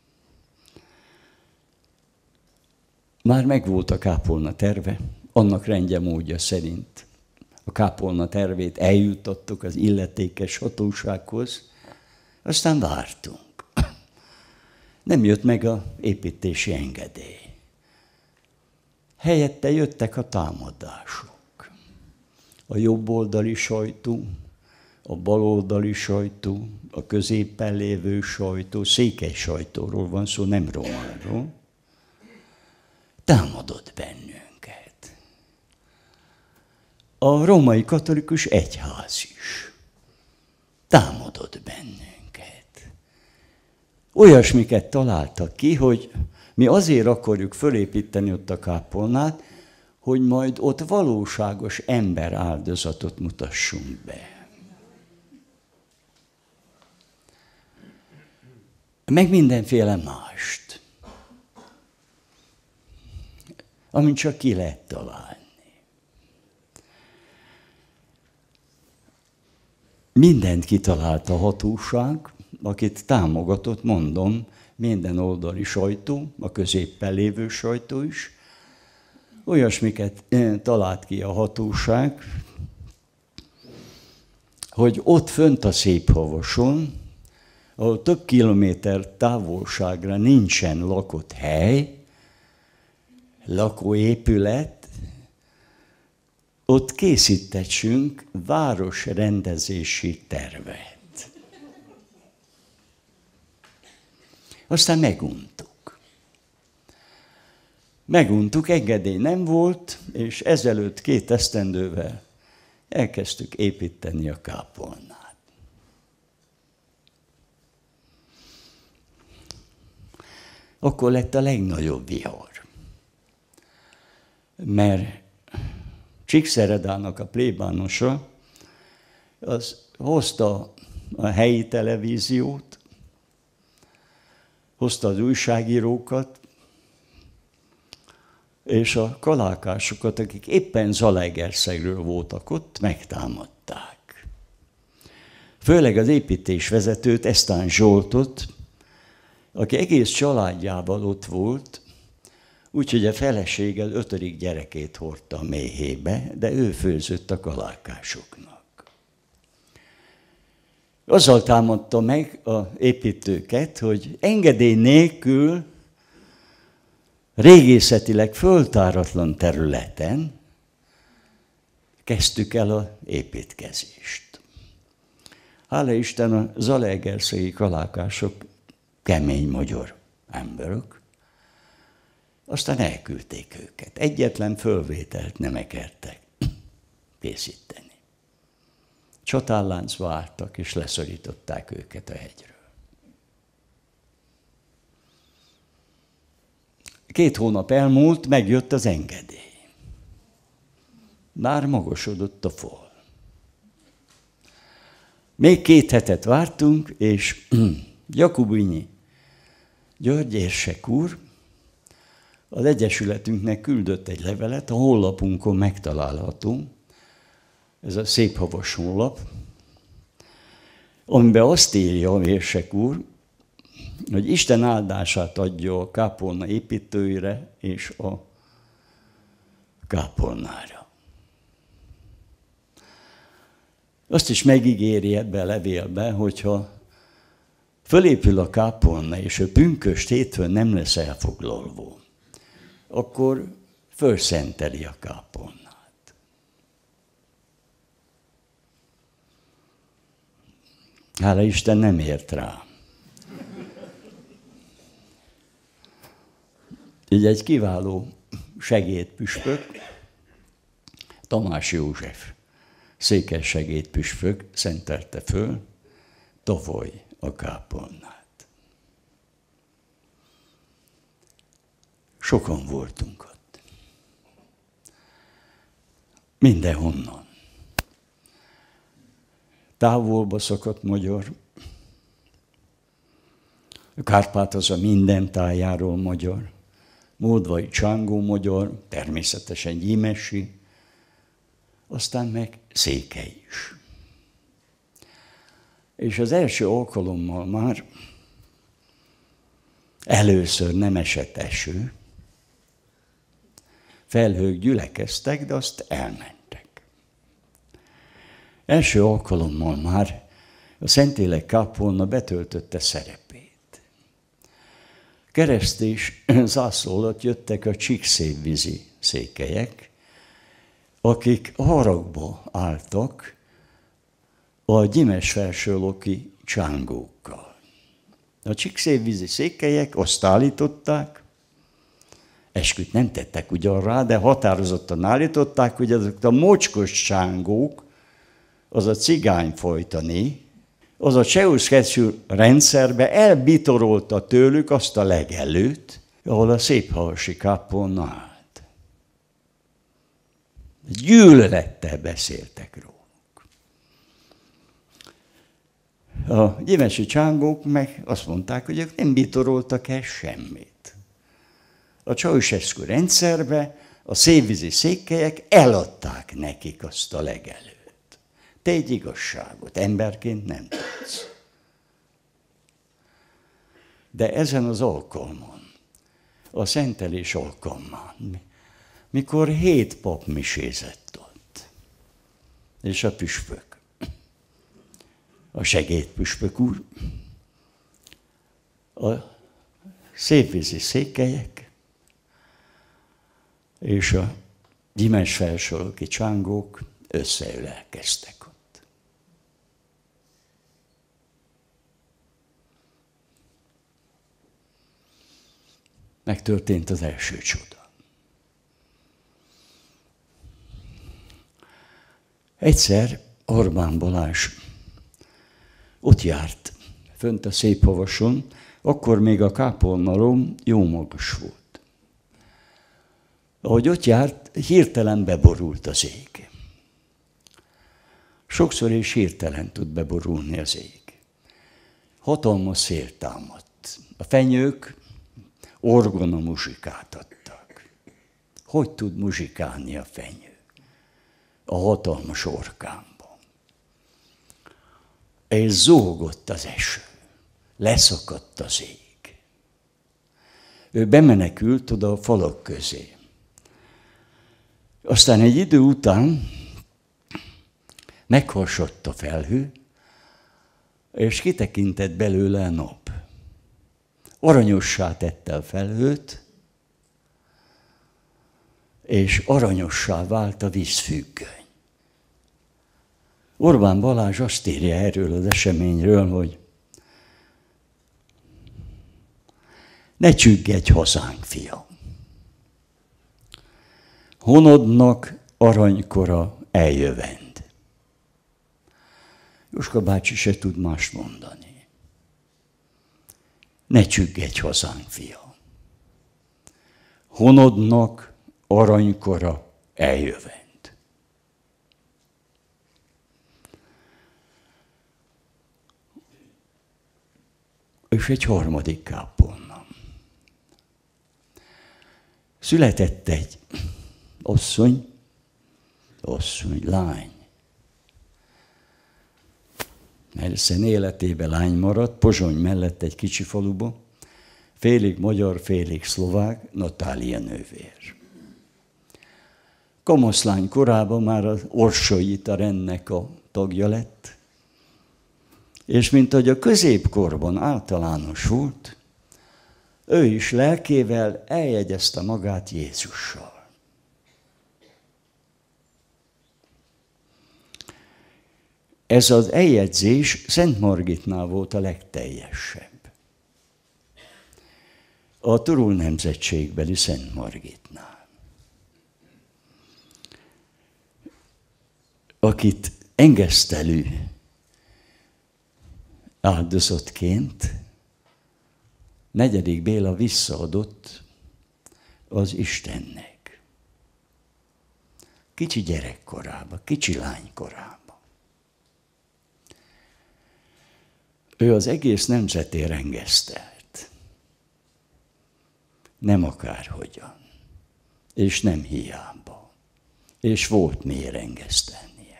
Már megvolt a kápolna terve, annak rendje módja szerint. A kápolna tervét eljutottuk az illetékes hatósághoz, aztán vártunk. Nem jött meg az építési engedély. Helyette jöttek a támadások. A jobboldali sajtó, a baloldali sajtó, a középen lévő sajtó, székely sajtóról van szó, nem románról, támadott bennünket. A római katolikus egyház is támadott bennünket. Olyasmiket találtak ki, hogy mi azért akarjuk fölépíteni ott a kápolnát, hogy majd ott valóságos ember áldozatot mutassunk be. Meg mindenféle mást. amint csak ki lehet találni. Mindent kitalált a hatóság, akit támogatott, mondom, minden oldali sajtó, a középpen lévő sajtó is. Olyasmiket talált ki a hatóság, hogy ott fönt a Széphavason, ahol több kilométer távolságra nincsen lakott hely, lakóépület, ott készítetsünk városrendezési tervet. Aztán meguntuk, engedély nem volt, és ezelőtt 2 esztendővel elkezdtük építeni a kápolnát. Akkor lett a legnagyobb vihar, mert Csíkszeredának a plébánosa, az hozta a helyi televíziót, hozta az újságírókat, és a kalákásokat, akik éppen Zalaegerszegről voltak ott, megtámadták. Főleg az építésvezetőt, Esztán Zsoltot, aki egész családjával ott volt, úgyhogy a feleséggel 5. gyerekét hordta a méhébe, de ő főzött a kalákásoknak. Azzal támadta meg az építőket, hogy engedély nélkül régészetileg föltáratlan területen kezdtük el az építkezést. Hála Isten, a zalaegerszegi kalákások kemény magyar emberök, aztán elküldték őket. Egyetlen fölvételt nem akarták készíteni. Csatárláncba álltak, és leszorították őket a hegyről. 2 hónap elmúlt, megjött az engedély. Már magasodott a fal. Még 2 hetet vártunk, és Jakubinyi György érsek úr az Egyesületünknek küldött egy levelet, a honlapunkon megtalálható, ez a Széphavass honlap, amiben azt írja a érsek úr, hogy Isten áldását adja a kápolna építőire és a kápolnára. Azt is megígéri ebbe a levélbe, hogyha fölépül a kápolna, és a pünkösd hétfőn nem lesz elfoglalva, akkor fölszenteli a kápolnát. Hála Isten nem ért rá. Így egy kiváló segédpüspök, Tamás József, székely segédpüspök szentelte föl tavaly a kápolnát. Sokan voltunk ott. Mindenhonnan. Távolba szakadt magyar, a Kárpáthaza minden tájáról magyar, Moldvai Csángó magyar, természetesen Gyimesi, aztán meg Székely is. És az első alkalommal már először nem esett eső, felhők gyülekeztek, de azt elmentek. Első alkalommal már a Szentlélek kápolna betöltötte szerepét. Keresztés zászló alatt jöttek a csíkszékvízi székelyek, akik haragba álltak a Gyimes-Felsőloki csángókkal. A csíkszékvízi székelyek azt állították, esküt nem tettek ugyan rá, de határozottan állították, hogy ezek a mocskos csángók, az a cigányfajtani, az a Ceausescu rendszerbe elbitorolta tőlük azt a legelőt, ahol a Széphavasi kápolna állt. Gyűlölettel beszéltek róluk. A gyimesi csángók meg azt mondták, hogy ők nem bitoroltak el semmit. A Ceausescu rendszerbe A szélvízi székelyek eladták nekik azt a legelőt. Te egy igazságot emberként nem tudsz. De ezen az alkalmon, a szentelés alkalmán, mikor 7 pap misézett ott, és a püspök, a segédpüspök úr, a szépvízi székelyek és a gyimens felsoroki csángók összeülelkeztek ott. Megtörtént az első csoda. Egyszer Orbán Balázs ott járt, fönt a Széphavason, akkor még a kápolnalom jó magas volt. Ahogy ott járt, hirtelen beborult az ég. Sokszor is hirtelen tud beborulni az ég. Hatalmas szél támadt. A fenyők orgona muzsikát adtak. Hogy tud muzsikálni a fenyő? A hatalmas orkánban. És zúgott az eső. Leszakadt az ég. Ő bemenekült oda a falak közé. Aztán egy idő után meghasott a felhő, és kitekintett belőle a nap. Aranyossá tette a felhőt, és aranyossá vált a vízfüggöny. Orbán Balázs azt írja erről az eseményről, hogy ne csüggedj hazánk, fiam! Honodnak aranykora eljövend. Jóska bácsi se tud mást mondani. Ne csüggedj hazánk, fiam! Honodnak aranykora eljövend. És egy harmadik kápolna. Született egy lány. Hiszen életében lány maradt, Pozsony mellett egy kicsi faluba, félig magyar, félig szlovák, Natália nővér. Kamaszlány korában már az Orsolyi-ta rendnek a tagja lett, és mint ahogy a középkorban általános volt, ő is lelkével eljegyezte magát Jézussal. Ez az eljegyzés Szent Margitnál volt a legteljesebb. A Turul nemzetségbeli Szent Margitnál. Akit engesztelő áldozatként 4. Béla visszaadott az Istennek. Kicsi gyerekkorában, kicsi lánykorában. Ő az egész nemzetért engesztelt. Nem akárhogyan. És nem hiába. És volt miért engesztelnie.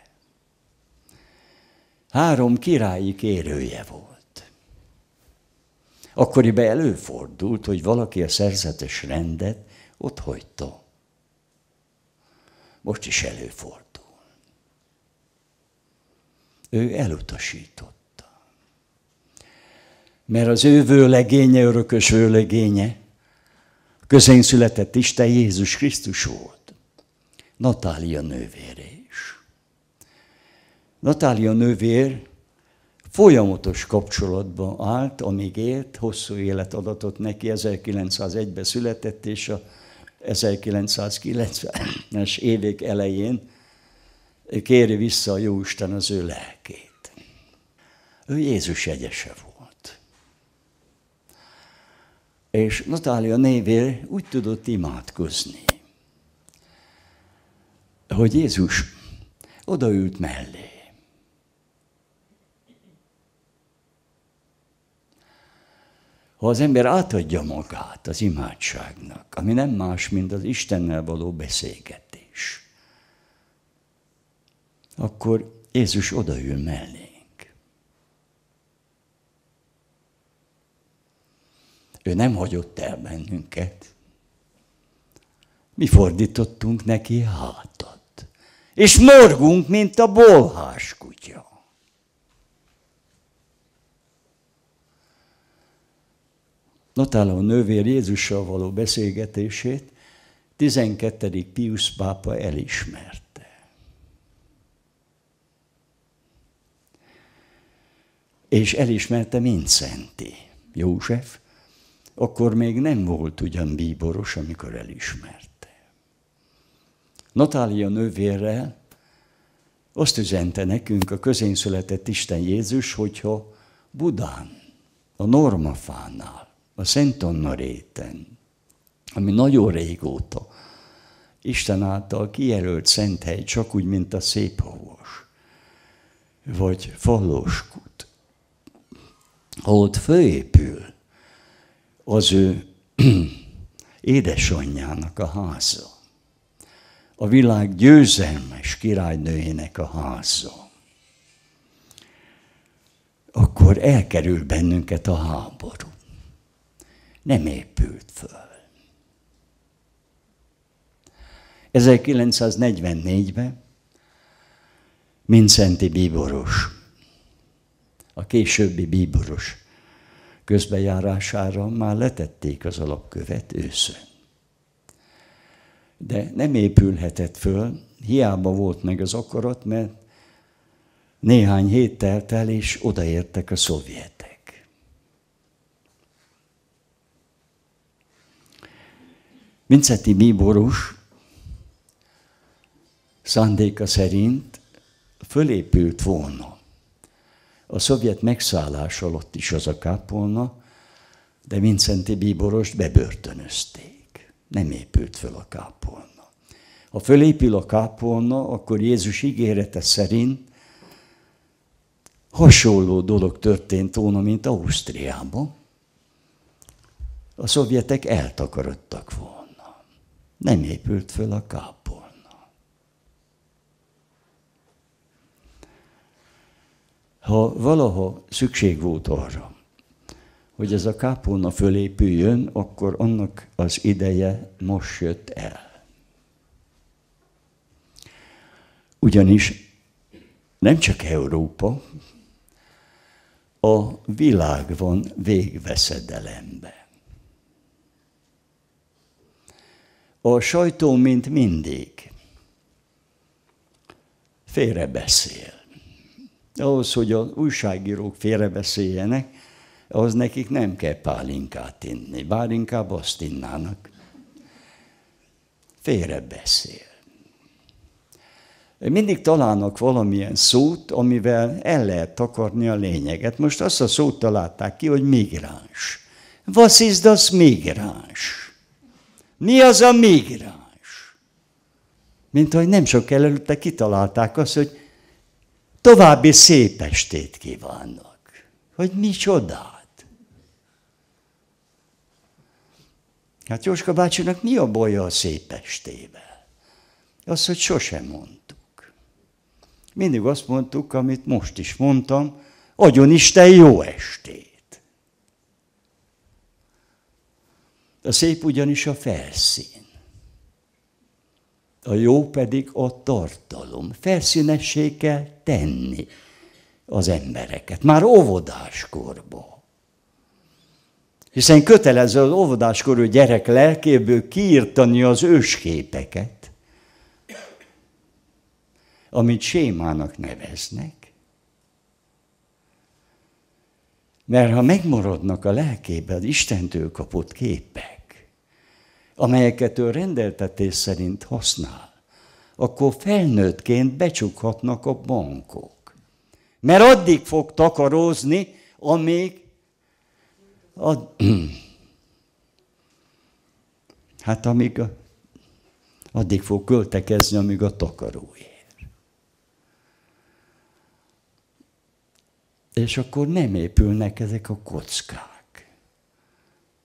3 királyi kérője volt. Akkoriban előfordult, hogy valaki a szerzetes rendet ott hagyta. Most is előfordul. Ő elutasított. Mert az ő vőlegénye, örökös vőlegénye, közén született Isten Jézus Krisztus volt. Natália nővére is. Natália nővér folyamatos kapcsolatban állt, amíg élt, hosszú élet adatot neki, 1901-ben született, és a 1990-es évek elején kéri vissza a Jóisten az ő lelkét. Ő Jézus jegyese volt. És Natália névér úgy tudott imádkozni, hogy Jézus odaült mellé. Ha az ember átadja magát az imádságnak, ami nem más, mint az Istennel való beszélgetés, akkor Jézus odaül mellénk. Ő nem hagyott el bennünket. Mi fordítottunk neki hátat. És morgunk, mint a bolhás kutya. Notálom a nővér Jézussal való beszélgetését 12. Piusz pápa elismerte. És elismerte Mindszenty József, akkor még nem volt ugyan bíboros, amikor elismerte. Natália nővérrel azt üzente nekünk a közénszületett Isten Jézus, hogyha Budán, a Normafánál, a Szent Anna réten, ami nagyon régóta Isten által kijelölt szent hely, csak úgy, mint a Széphavas, vagy Falloskút, ha ott fölépül az ő édesanyjának a háza, a világ győzelmes királynőjének a háza, akkor elkerül bennünket a háború. Nem épült föl. 1944-ben Mindszenty bíboros, a későbbi bíboros közbejárására már letették az alapkövet őszön. De nem épülhetett föl, hiába volt meg az akarat, mert néhány hét telt el, és odaértek a szovjetek. Mindszenty bíboros szándéka szerint fölépült volna a szovjet megszállás alatt is az a kápolna, de Mindszenty bíborost bebörtönözték. Nem épült föl a kápolna. Ha fölépül a kápolna, akkor Jézus ígérete szerint hasonló dolog történt volna, mint Ausztriában. A szovjetek eltakarodtak volna. Nem épült föl a kápolna. Ha valaha szükség volt arra, hogy ez a kápolna fölépüljön, akkor annak az ideje most jött el. Ugyanis nem csak Európa, a világ van végveszedelemben. A sajtó, mint mindig, félrebeszél. Ahhoz, hogy az újságírók félrebeszéljenek, ahhoz nekik nem kell pálinkát inni, bár inkább azt innának. Félrebeszél. Mindig találnak valamilyen szót, amivel el lehet takarni a lényeget. Most azt a szót találták ki, hogy migráns. Was ist das migráns? Mi az a migráns? Mint ahogy nem sok előtte kitalálták azt, hogy további szép estét kívánnak. Hogy micsodát? Hát Jóska bácsinak mi a baja a szép estével? Az, hogy sosem mondtuk. Mindig azt mondtuk, amit most is mondtam, adjon Isten jó estét. A szép ugyanis a felszín. A jó pedig a tartalom. Felszínessé kell tenni az embereket. Már óvodáskorban. Hiszen kötelező az óvodáskorú gyerek lelkéből kiírtani az ősképeket, amit sémának neveznek. Mert ha megmaradnak a lelkében az Istentől kapott képek, amelyeket ő rendeltetés szerint használ, akkor felnőttként becsukhatnak a bankok. Mert addig fog takarózni, amíg addig fog költekezni, amíg a takaróért. És akkor nem épülnek ezek a kockák.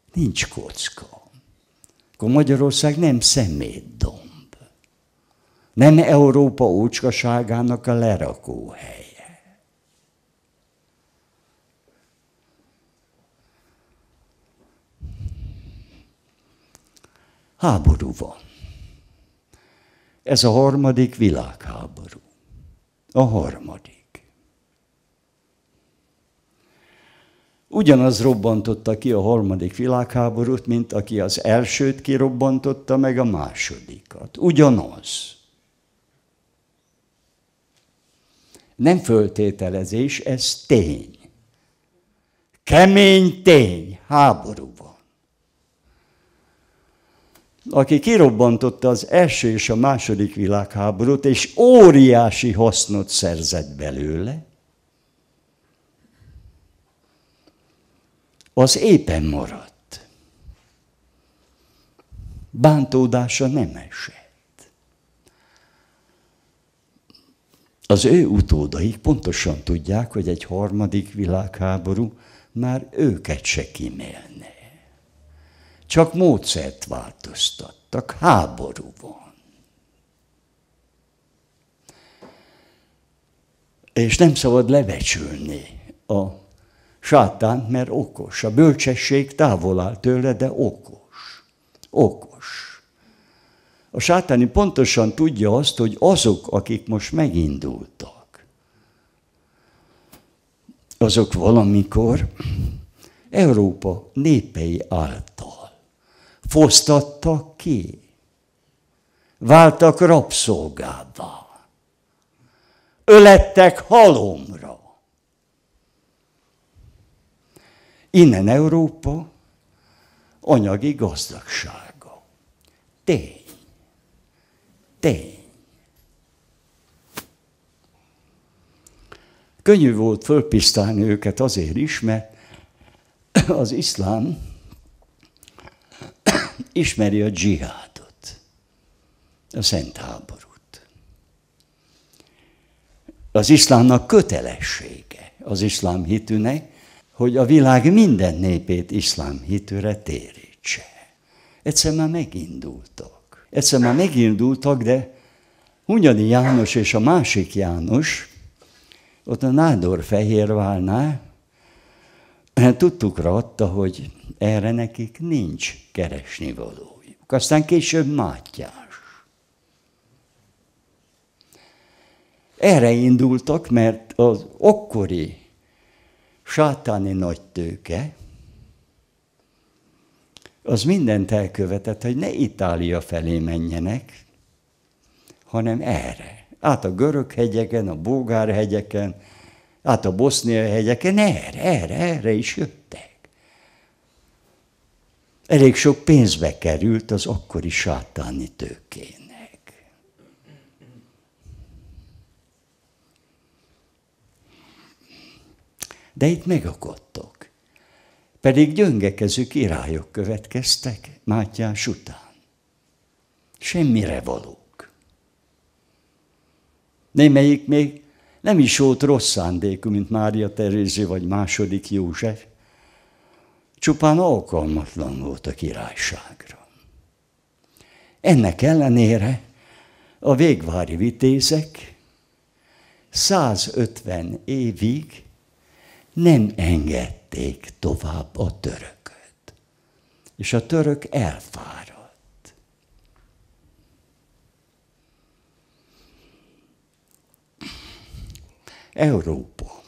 Nincs kocka. Akkor Magyarország nem szemétdomb. Nem Európa ócskaságának a lerakóhelye. Háború van. Ez a harmadik világháború. A harmadik. Ugyanaz robbantotta ki a harmadik világháborút, mint aki az elsőt kirobbantotta, meg a másodikat. Ugyanaz. Nem föltételezés, ez tény. Kemény tény, háború van. Aki kirobbantotta az első és a második világháborút, és óriási hasznot szerzett belőle, az éppen maradt. Bántódása nem esett. Az ő utódaik pontosan tudják, hogy egy harmadik világháború már őket se kímélne. Csak módszert változtattak, háború van. És nem szabad lebecsülni a sátánt, mert okos. A bölcsesség távol áll tőle, de okos. Okos. A sátáni pontosan tudja azt, hogy azok, akik most megindultak, azok valamikor Európa népei által fosztattak ki, váltak rabszolgává, ölettek halomra. Innen Európa anyagi gazdagsága. Tény. Tény. Könnyű volt fölpisztálni őket azért is, mert az iszlám ismeri a dzsihádot, a szent háborút. Az iszlámnak kötelessége, az iszlám hitűnek, hogy a világ minden népét iszlám hitűre térítse. Egyszer már megindultak. De Hunyadi János és a másik János, ott a Nádor-Fehérvárnál, tudtukra adta, hogy erre nekik nincs keresnivalójuk. Aztán később Mátyás. Erre indultak, mert az akkori sátáni nagytőke az mindent elkövetett, hogy ne Itália felé menjenek, hanem erre. Át a görög hegyeken, a bolgár hegyeken, át a bosznia hegyeken, erre is jöttek. Elég sok pénzbe került az akkori sátáni tőkének. De itt megakadtak. Pedig gyöngekező királyok következtek Mátyás után. Semmire valók. Némelyik még nem is volt rossz szándékú, mint Mária Terézia vagy második József. Csupán alkalmatlan volt a királyságra. Ennek ellenére a végvári vitézek 150 évig nem engedték tovább a törököt. És a török elfáradt. Európa,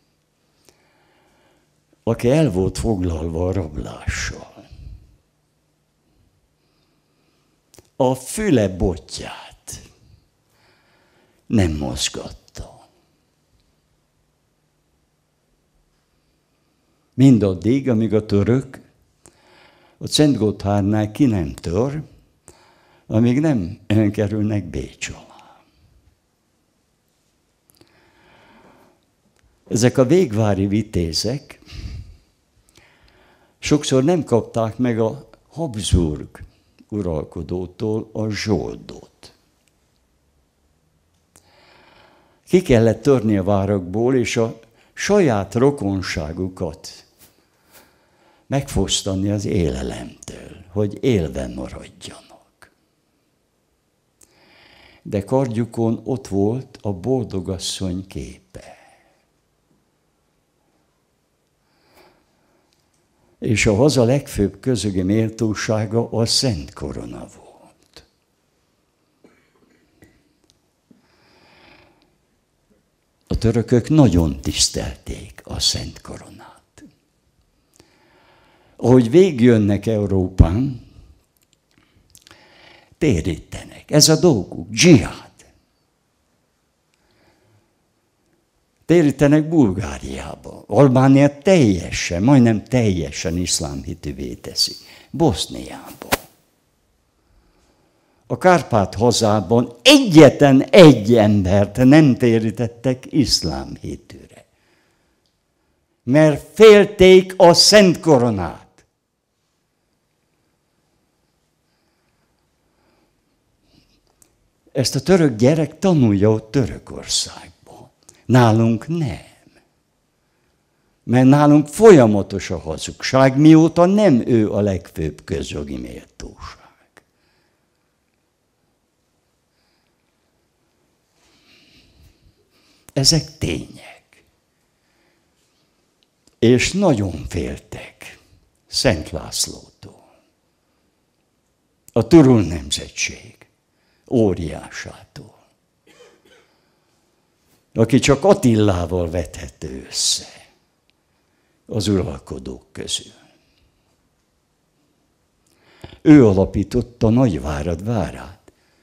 aki el volt foglalva a rablással, a füle botját nem mozgatta. Mindaddig, amíg a török a Szent Gotthárnál ki nem tör, amíg nem kerülnek Bécs alá. Ezek a végvári vitézek sokszor nem kapták meg a Habsburg uralkodótól a zsoldot. Ki kellett törni a várakból, és a saját rokonságukat megfosztani az élelemtől, hogy élve maradjanak. De kardjukon ott volt a boldogasszony képe. És a haza legfőbb közögi méltósága a Szent Korona volt. A törökök nagyon tisztelték a Szent Koronát. Ahogy végigjönnek Európán, térítenek. Ez a dolguk, dzsihád. Térítenek Bulgáriába. Albánia teljesen, majdnem teljesen iszlámhitűvé teszi. Boszniába. A Kárpát-hazában egyetlen egy embert nem térítettek iszlám hitűre. Mert félték a Szent Koronát. Ezt a török gyerek tanulja ott Törökországban. Nálunk nem. Mert nálunk folyamatos a hazugság, mióta nem ő a legfőbb közjogi méltóság. Ezek tények. És nagyon féltek Szent Lászlótól. A Turul nemzetség óriásától. Aki csak Attilával vethette össze az uralkodók közül. Ő alapította Nagyvárad várát.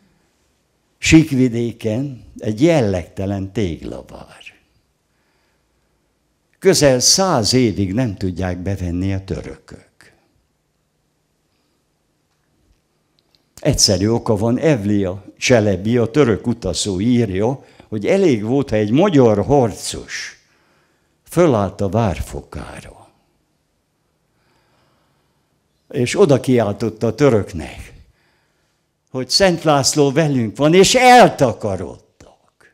Síkvidéken egy jellegtelen téglavár. Közel 100 évig nem tudják bevenni a törökök. Egyszerű oka van, Evlia Cselebi, a török utazó írja, hogy elég volt, ha egy magyar harcos fölállt a várfokára, és oda kiáltotta a töröknek, hogy Szent László velünk van, és eltakarodtak.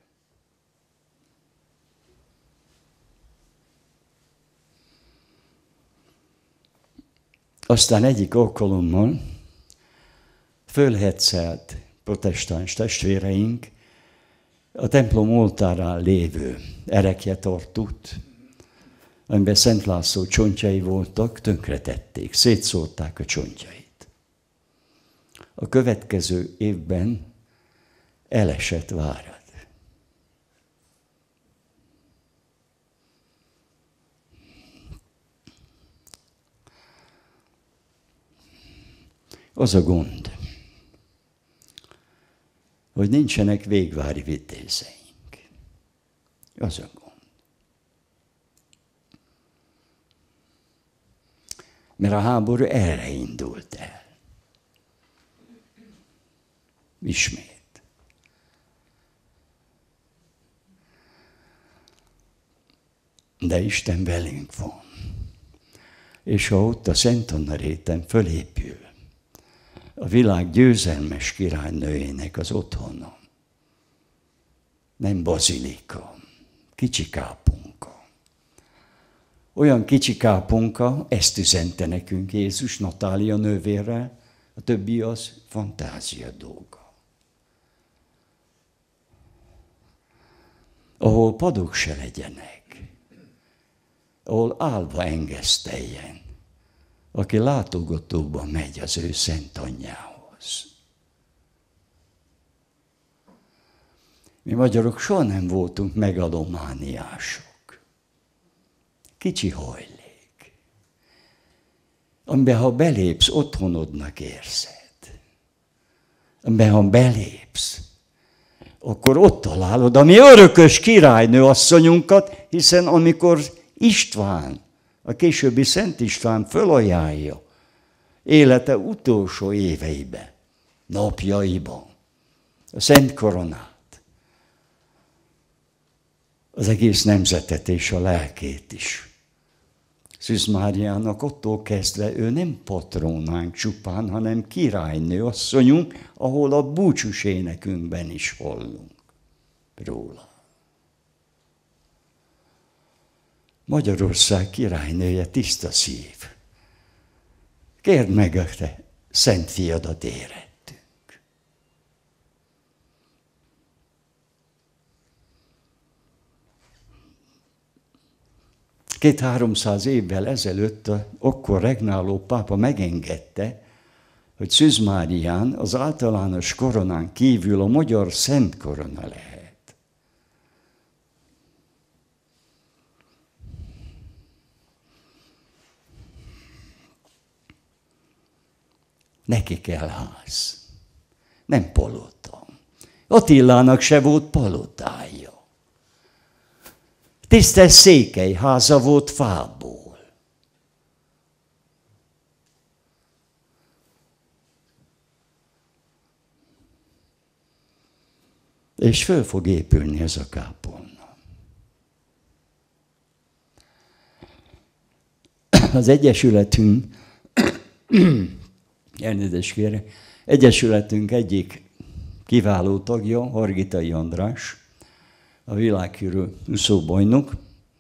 Aztán egyik alkalommal fölhetszelt protestáns testvéreink a templom oltárán lévő erekjetartót, amiben Szent László csontjai voltak, tönkretették, szétszórták a csontjait. A következő évben elesett Várad. Az a gond, hogy nincsenek végvári vitézeink. Az a gond. Mert a háború erre indult el. Ismét. De Isten velünk van. És ha ott a Szent Anna réten fölépül a világ győzelmes királynőjének az otthona, nem bazilika, kicsi kápunka. Olyan kicsi kápunka, ezt üzente nekünk Jézus Natália nővérrel, a többi az fantázia dolga. Ahol padok se legyenek, ahol állva engeszteljen, aki látogatóba megy az ő szent anyjához. Mi magyarok soha nem voltunk megalomániások. Kicsi hajlék, amiben ha belépsz, otthonodnak érzed. Amiben ha belépsz, akkor ott találod a mi örökös királynő asszonyunkat, hiszen amikor István, a későbbi Szent István fölajánlja élete utolsó éveiben, napjaiban a Szent Koronát, az egész nemzetet és a lelkét is. Szűz Máriának attól kezdve ő nem patrónánk csupán, hanem királynő asszonyunk, ahol a búcsús énekünkben is hallunk róla. Magyarország királynője tiszta szív, Kérd meg a te szent fiadat érettünk. 200-300 évvel ezelőtt akkor regnáló pápa megengedte, hogy Szűz Márián az általános koronán kívül a magyar szent korona lehet. Neki kell ház, nem palota. Attilának se volt palotája. Tisztes székelyháza volt fából. És föl fog épülni ez a kápolna. Az Egyesületünk, elnézést kérek, Egyesületünk egyik kiváló tagja, Hargitai András, a világhírű úszóbajnok,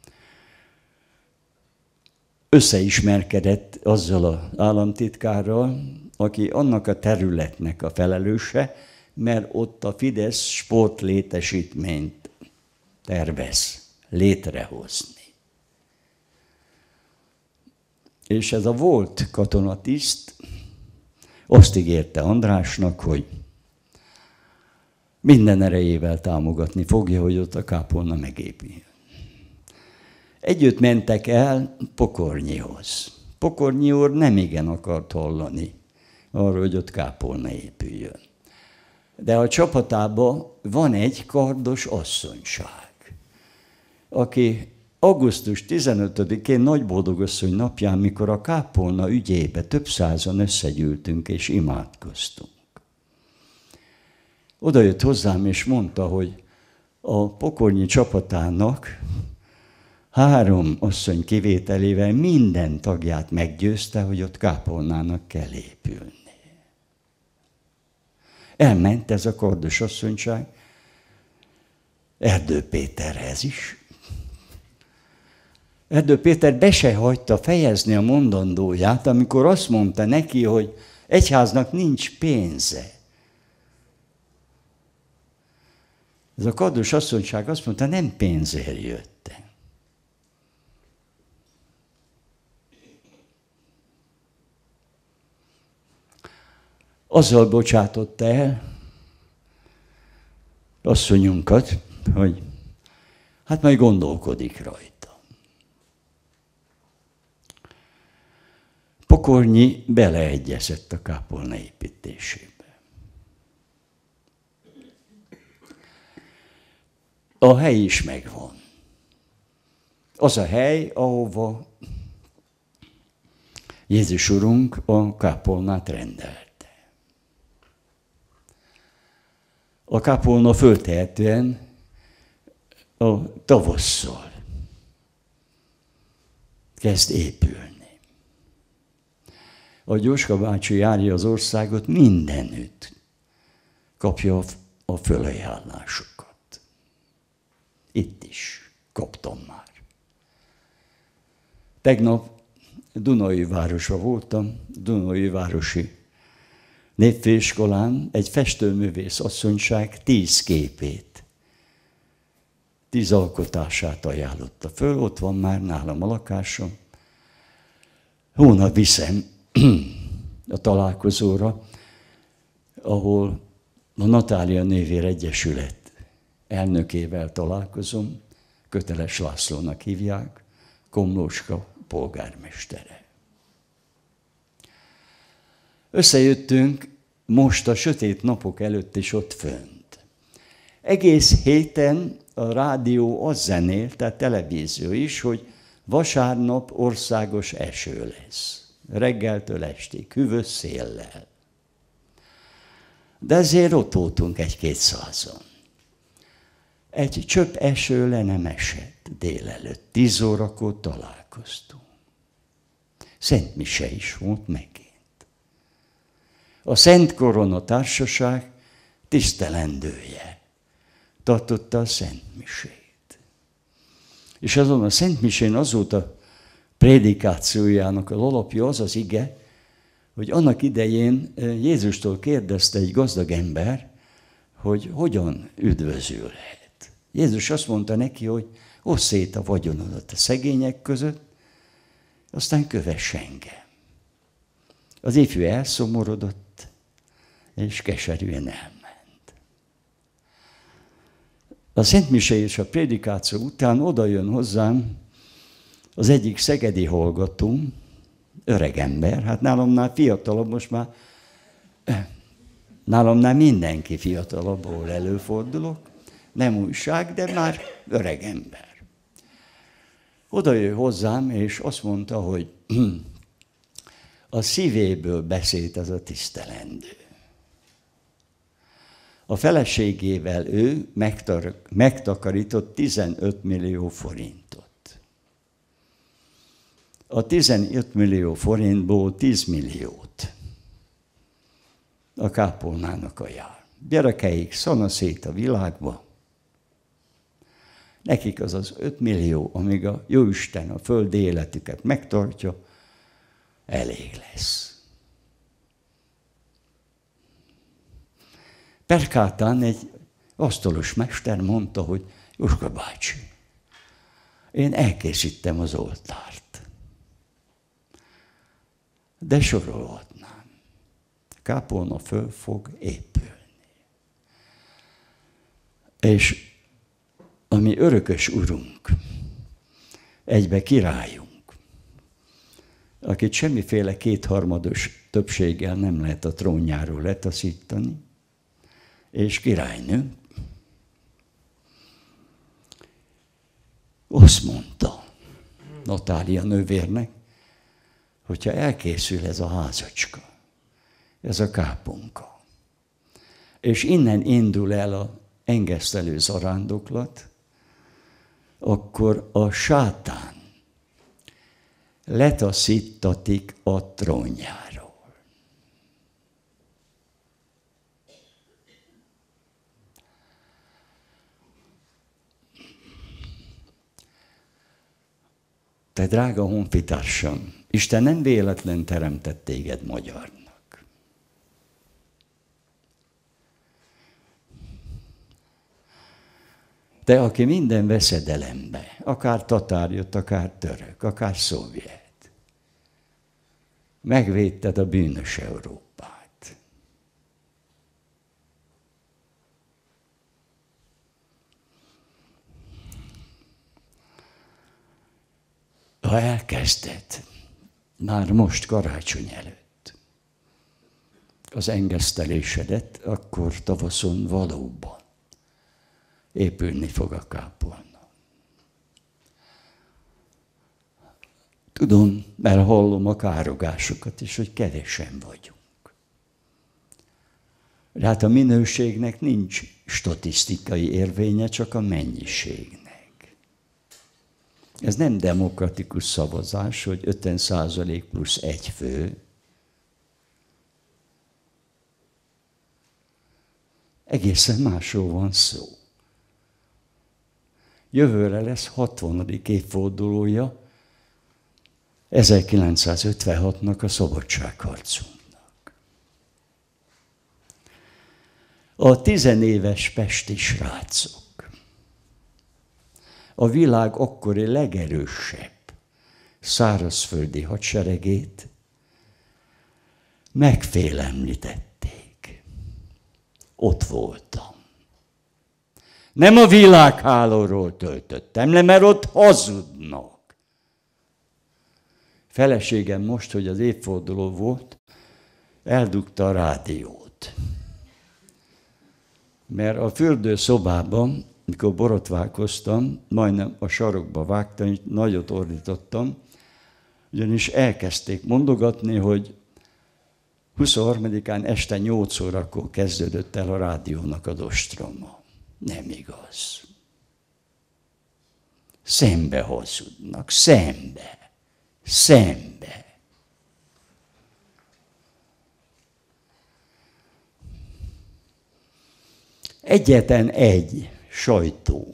összeismerkedett azzal az államtitkárral, aki annak a területnek a felelőse, mert ott a Fidesz sportlétesítményt tervez létrehozni. És ez a volt katonatiszt azt ígérte Andrásnak, hogy minden erejével támogatni fogja, hogy ott a kápolna megépüljön. Együtt mentek el Pokornyihoz. Pokornyi úr nem igen akart hallani arról, hogy ott kápolna épüljön. De a csapatában van egy kardos asszonyság, aki augusztus 15-én Nagyboldogasszony napján, mikor a kápolna ügyébe több százan összegyűltünk és imádkoztunk. Oda jött hozzám és mondta, hogy a Pokornyi csapatának 3 asszony kivételével minden tagját meggyőzte, hogy ott kápolnának kell épülni. Elment ez a kardos asszonyság Erdő Péterhez is. Erdő Péter be se hagyta fejezni a mondandóját, amikor azt mondta neki, hogy egyháznak nincs pénze. Ez a kardos asszonyság azt mondta, nem pénzért jöttem. Azzal bocsátotta el asszonyunkat, hogy hát majd gondolkodik rajta. Pokornyi beleegyezett a kápolna építésébe. A hely is megvan. Az a hely, ahova Jézus Urunk a kápolnát rendelte. A kápolna föltehetően a tavasszal kezd épülni. A Gyorska bácsi járja az országot, mindenütt kapja a fölajánlásokat. Itt is kaptam már. Tegnap Dunaújvárosban voltam, Dunaújvárosi népfőiskolán, egy festőművész asszonyság 10 képét, 10 alkotását ajánlotta föl, ott van már nálam a lakásom. Hónap viszem a találkozóra, ahol a Natália Nővér Egyesület elnökével találkozom, Köteles Lászlónak hívják, Komlóska polgármestere. Összejöttünk most a sötét napok előtt is ott fönt. Egész héten a rádió az zenél, tehát televízió is, hogy vasárnap országos eső lesz. Reggeltől estig, hűvös széllel. De ezért ott voltunk 1-200-an. Egy csöpp eső le nem esett délelőtt. 10 órakor találkoztunk. Szent mise is volt megint. A Szent Korona Társaság tisztelendője tartotta a Szent Misét. És azon a Szent Misén az volt a prédikációjának az alapja, az az ige, hogy annak idején Jézustól kérdezte egy gazdag ember, hogy hogyan üdvözülhet. Jézus azt mondta neki, hogy oszd szét a vagyonodat a szegények között, aztán kövess engem. Az ifjú elszomorodott, és keserűen elment. A szentmise és a prédikáció után oda jön hozzám az egyik szegedi hallgató, öreg ember, hát nálamnál fiatalabb, most már nálamnál mindenki fiatalabb, ahol előfordulok, nem újság, de már öreg ember. Oda jön hozzám, és azt mondta, hogy a szívéből beszélt ez a tisztelendő. A feleségével ő megtakarított 15 millió forintot. A 15 millió forintból 10 milliót a kápolnának ajánl. Gyerekeik szanaszét a világba. Nekik az az 5 millió, amíg a Jóisten a földi életüket megtartja, elég lesz. Perkáltán egy asztalos mester mondta, hogy Juska bácsi, én elkészítem az oltárt. De sorolhatnám. Kápolna föl fog épülni. És a mi örökös urunk, egybe királyunk, akit semmiféle kétharmados többséggel nem lehet a trónjáról letaszítani, és királynő, azt mondta Natália nővérnek, hogyha elkészül ez a házacska, ez a káponka, és innen indul el a engesztelő zarándoklat, akkor a sátán letaszítatik a trónjáról. Te drága honfitársam, Isten nem véletlen teremtett téged magyarnak. Te, aki minden veszedelembe, akár tatár jött, akár török, akár szovjet, megvédted a bűnös Európát. Ha elkezded, már most karácsony előtt az engesztelésedet, akkor tavaszon valóban épülni fog a kápolna. Tudom, mert hallom a károgásokat is, hogy kevesen vagyunk. De hát a minőségnek nincs statisztikai érvénye, csak a mennyiségnek. Ez nem demokratikus szavazás, hogy 50% plusz egy fő. Egészen másról van szó. Jövőre lesz 60. évfordulója 1956-nak a szabadságharcunknak. A 10 éves pesti srácok, a világ akkori legerősebb szárazföldi hadseregét megfélemlítették. Ott voltam. Nem a világhálóról töltöttem le, mert ott hazudnak. Feleségem most, hogy az évforduló volt, eldugta a rádiót. Mert a fürdőszobában, mikor borotválkoztam, majdnem a sarokba vágtam, és nagyot ordítottam, ugyanis elkezdték mondogatni, hogy 23-án este 8 órakor kezdődött el a rádiónak a ostroma. Nem igaz. Szembe hazudnak, szembe. Egyetlen egy sajtó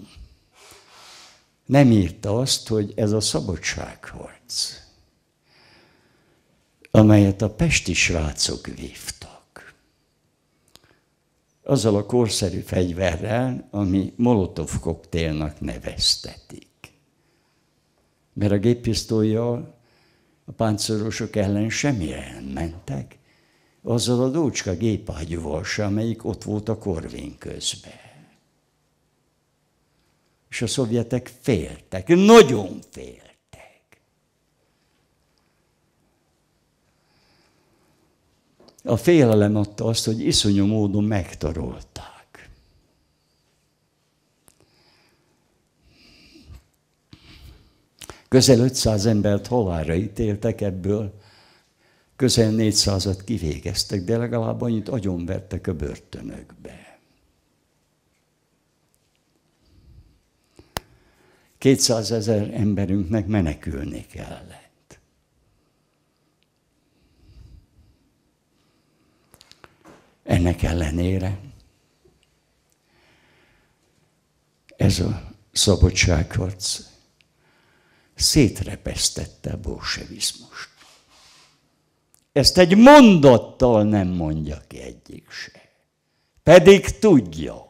nem írta azt, hogy ez a szabadságharc amelyet a pesti srácok vívtak. Azzal a korszerű fegyverrel, ami Molotov koktélnak neveztetik. Mert a géppisztollyal a páncélosok ellen semmire nem mentek, azzal a dócska gépágyúval sem, amelyik ott volt a korvén közben. És a szovjetek féltek, nagyon féltek. A félelem adta azt, hogy iszonyú módon megtarolták. Közel 500 embert halálra ítéltek, ebből közel 400-at kivégeztek, de legalább annyit agyonvertek a börtönökbe. 200 000 emberünknek menekülni kellett. Ennek ellenére ez a szabadságharc szétrepesztette a bolsevizmust. Ezt egy mondattal nem mondja ki egyik se. Pedig tudja.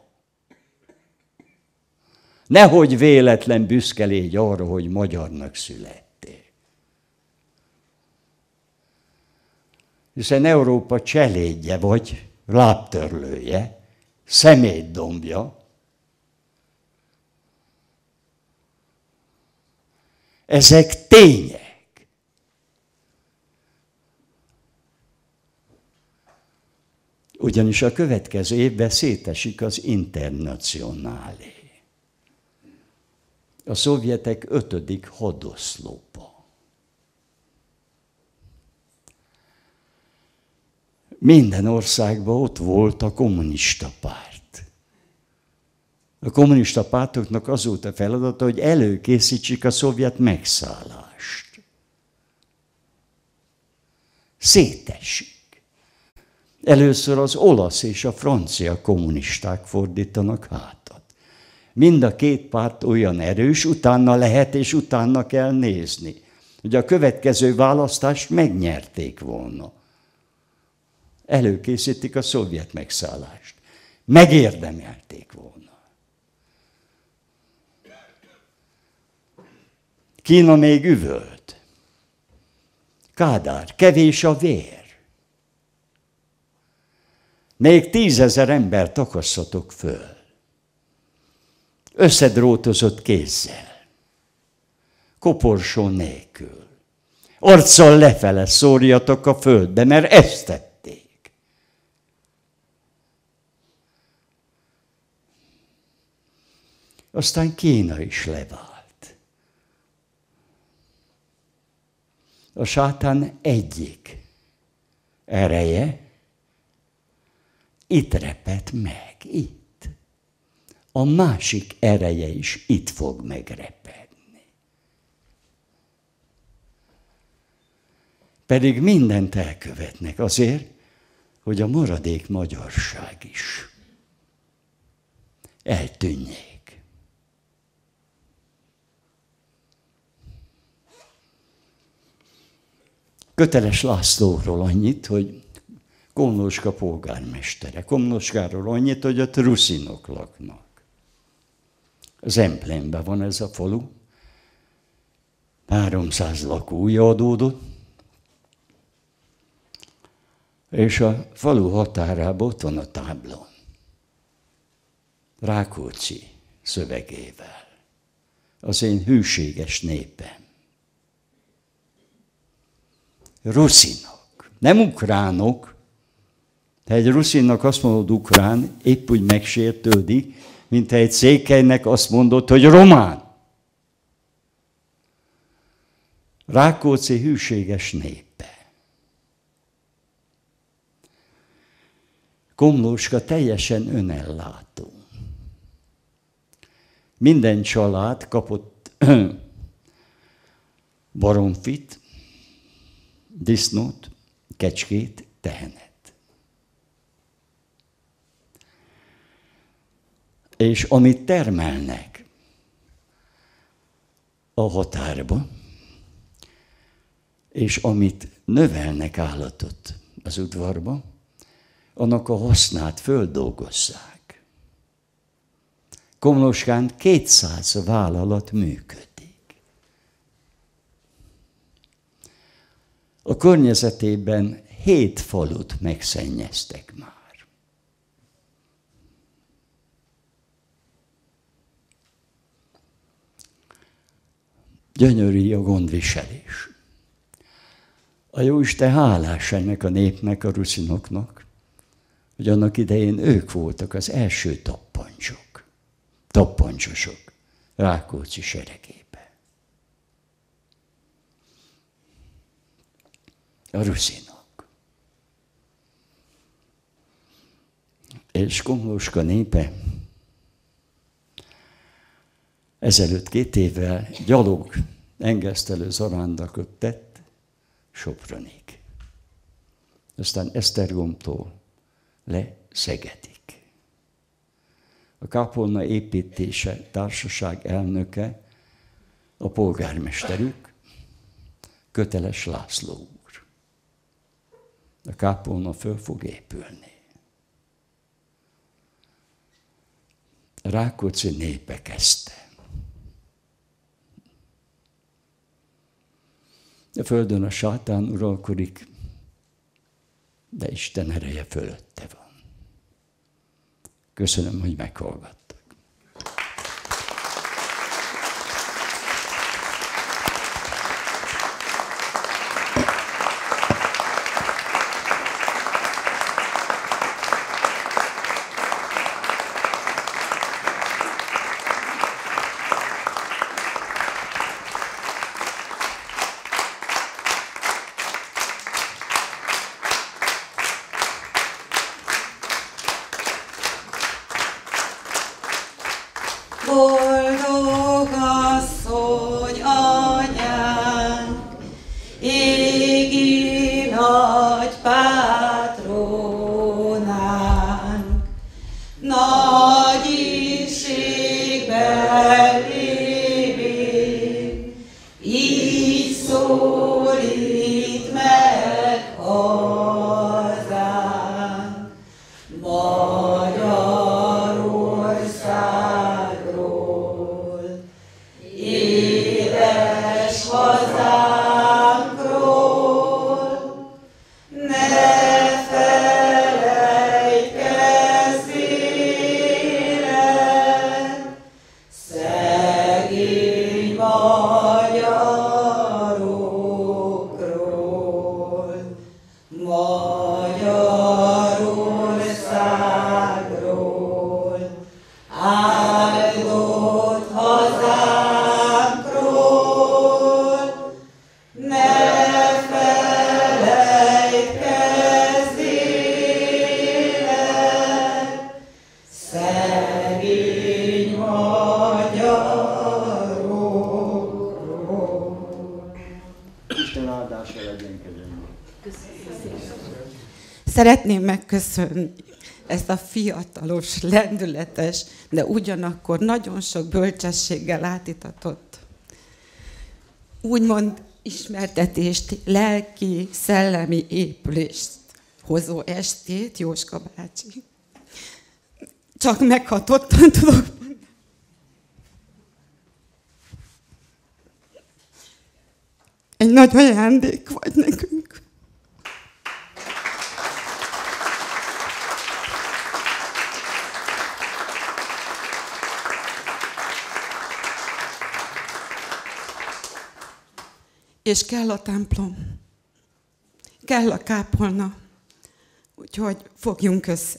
Nehogy véletlen büszke légy arra, hogy magyarnak születtél. Hiszen Európa cselédje vagy, lábtörlője, szemétdombja. Ezek tények. Ugyanis a következő évben szétesik az internacionálé. A szovjetek 5. hadoszlopa. Minden országban ott volt a kommunista párt. A kommunista pártoknak az volt a feladata, hogy előkészítsék a szovjet megszállást. Szétesik. Először az olasz és a francia kommunisták fordítanak hátat. Mind a két párt olyan erős, utána lehet és utána kell nézni, hogy a következő választást megnyerték volna. Előkészítik a szovjet megszállást. Megérdemelték volna. Kína még üvölt. Kádár, kevés a vér. Még 10 000 embert akasszatok föl. Összedrótozott kézzel. Koporsó nélkül. Arccal lefele szórjatok a földbe, mert ezt tették. Aztán Kína is levált. A sátán egyik ereje itt repett meg, itt. A másik ereje is itt fog megrepedni. Pedig mindent elkövetnek azért, hogy a maradék magyarság is eltűnjék. Köteles Lászlóról annyit, hogy Komlóska polgármestere. Komlóskáról annyit, hogy ott ruszinok laknak. Zemplénben van ez a falu. 300 lakója adódott. És a falu határában ott van a táblon. Rákóczi szövegével. Az én hűséges népem. Ruszinok, nem ukránok. Ha egy ruszinnak azt mondod ukrán, épp úgy megsértődik, mint ha egy székelynek azt mondod, hogy román. Rákóczi hűséges népe. Komlóska teljesen önellátó. Minden család kapott baromfit, disznót, kecskét, tehenet. És amit termelnek a határba, és amit növelnek állatot az udvarba, annak a hasznát földolgozzák. Komlóskán 200 vállalat működik. A környezetében 7 falut megszennyeztek már. Gyönyörű a gondviselés. A Jóisten hálás ennek a népnek, a ruszinoknak, hogy annak idején ők voltak az első tappancsosok Rákóczi seregébe. A ruszinok. És Komlóska népe ezelőtt 2 évvel gyalog engesztelő zarándokot tett Sopronig. Aztán Esztergomtól le Szegedig. A kápolna építése társaság elnöke a polgármesterük, Köteles László úr. A kápolna föl fog épülni. A Rákóczi népe kezdte. A földön a sátán uralkodik, de Isten ereje fölötte van. Köszönöm, hogy meghallgattak. Boldog asszony anyánk, égi nagy pátronánk, nagy írségben lévén, így szólít meg hazánk, Magyarországról, édes hazánkról, ne felejtkezz véled, szegény magyarokról, Magyarországról, áldott hazánkról, ne felejtkezz véled, szegény magyarokról. Isten áldása legyen kezemben. Szeretném megköszönni ezt a fiatalos, lendületes, de ugyanakkor nagyon sok bölcsességgel átitatott, úgymond ismertetést, lelki, szellemi épülést hozó estét, Jóska bácsi. Csak meghatottan tudok mondani. Egy nagy ajándék vagy nekünk. És kell a templom, kell a kápolna, úgyhogy fogjunk össze.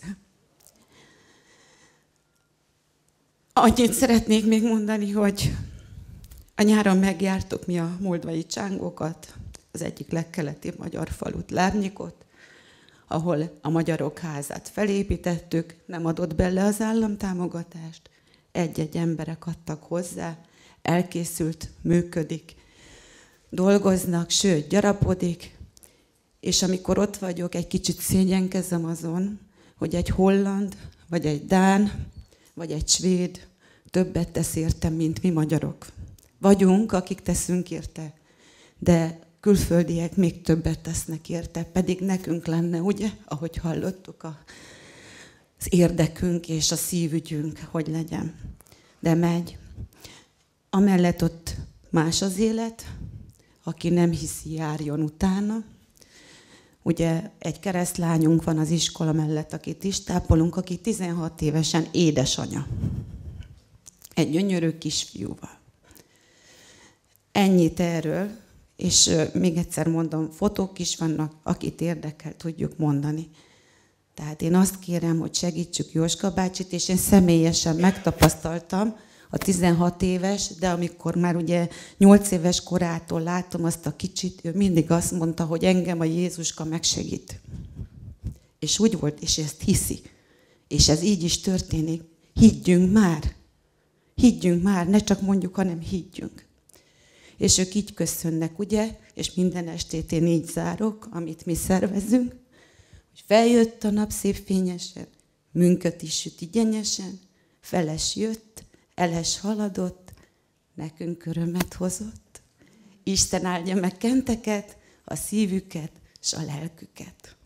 Annyit szeretnék még mondani, hogy a nyáron megjártuk mi a moldvai csángókat, az egyik legkeletibb magyar falut, Lárnyikot, ahol a magyarok házát felépítettük, nem adott bele az állam támogatást, egy-egy emberek adtak hozzá, elkészült, működik, dolgoznak, sőt, gyarapodik, és amikor ott vagyok, egy kicsit szégyenkezem azon, hogy egy holland, vagy egy dán, vagy egy svéd többet tesz érte, mint mi magyarok. Vagyunk, akik teszünk érte, de külföldiek még többet tesznek érte, pedig nekünk lenne, ugye, ahogy hallottuk, az érdekünk és a szívügyünk, hogy legyen. De megy. Amellett ott más az élet, aki nem hiszi, járjon utána. Ugye egy keresztlányunk van az iskola mellett, akit is tápolunk, aki 16 évesen édesanya. Egy gyönyörű kisfiúval. Ennyit erről, és még egyszer mondom, fotók is vannak, akit érdekel, tudjuk mondani. Tehát én azt kérem, hogy segítsük Jóska bácsit, és én személyesen megtapasztaltam a 16 éves, de amikor már ugye 8 éves korától látom azt a kicsit, ő mindig azt mondta, hogy engem a Jézuska megsegít. És úgy volt, és ezt hiszi. És ez így is történik. Higgyünk már! Higgyünk már, ne csak mondjuk, hanem higgyünk. És ők így köszönnek, ugye? És minden estét én így zárok, amit mi szervezünk, hogy feljött a nap szép fényesen, münköt is süt igyenyesen, feles jött, eles haladott, nekünk örömet hozott. Isten áldja meg kenteket, a szívüket és a lelküket.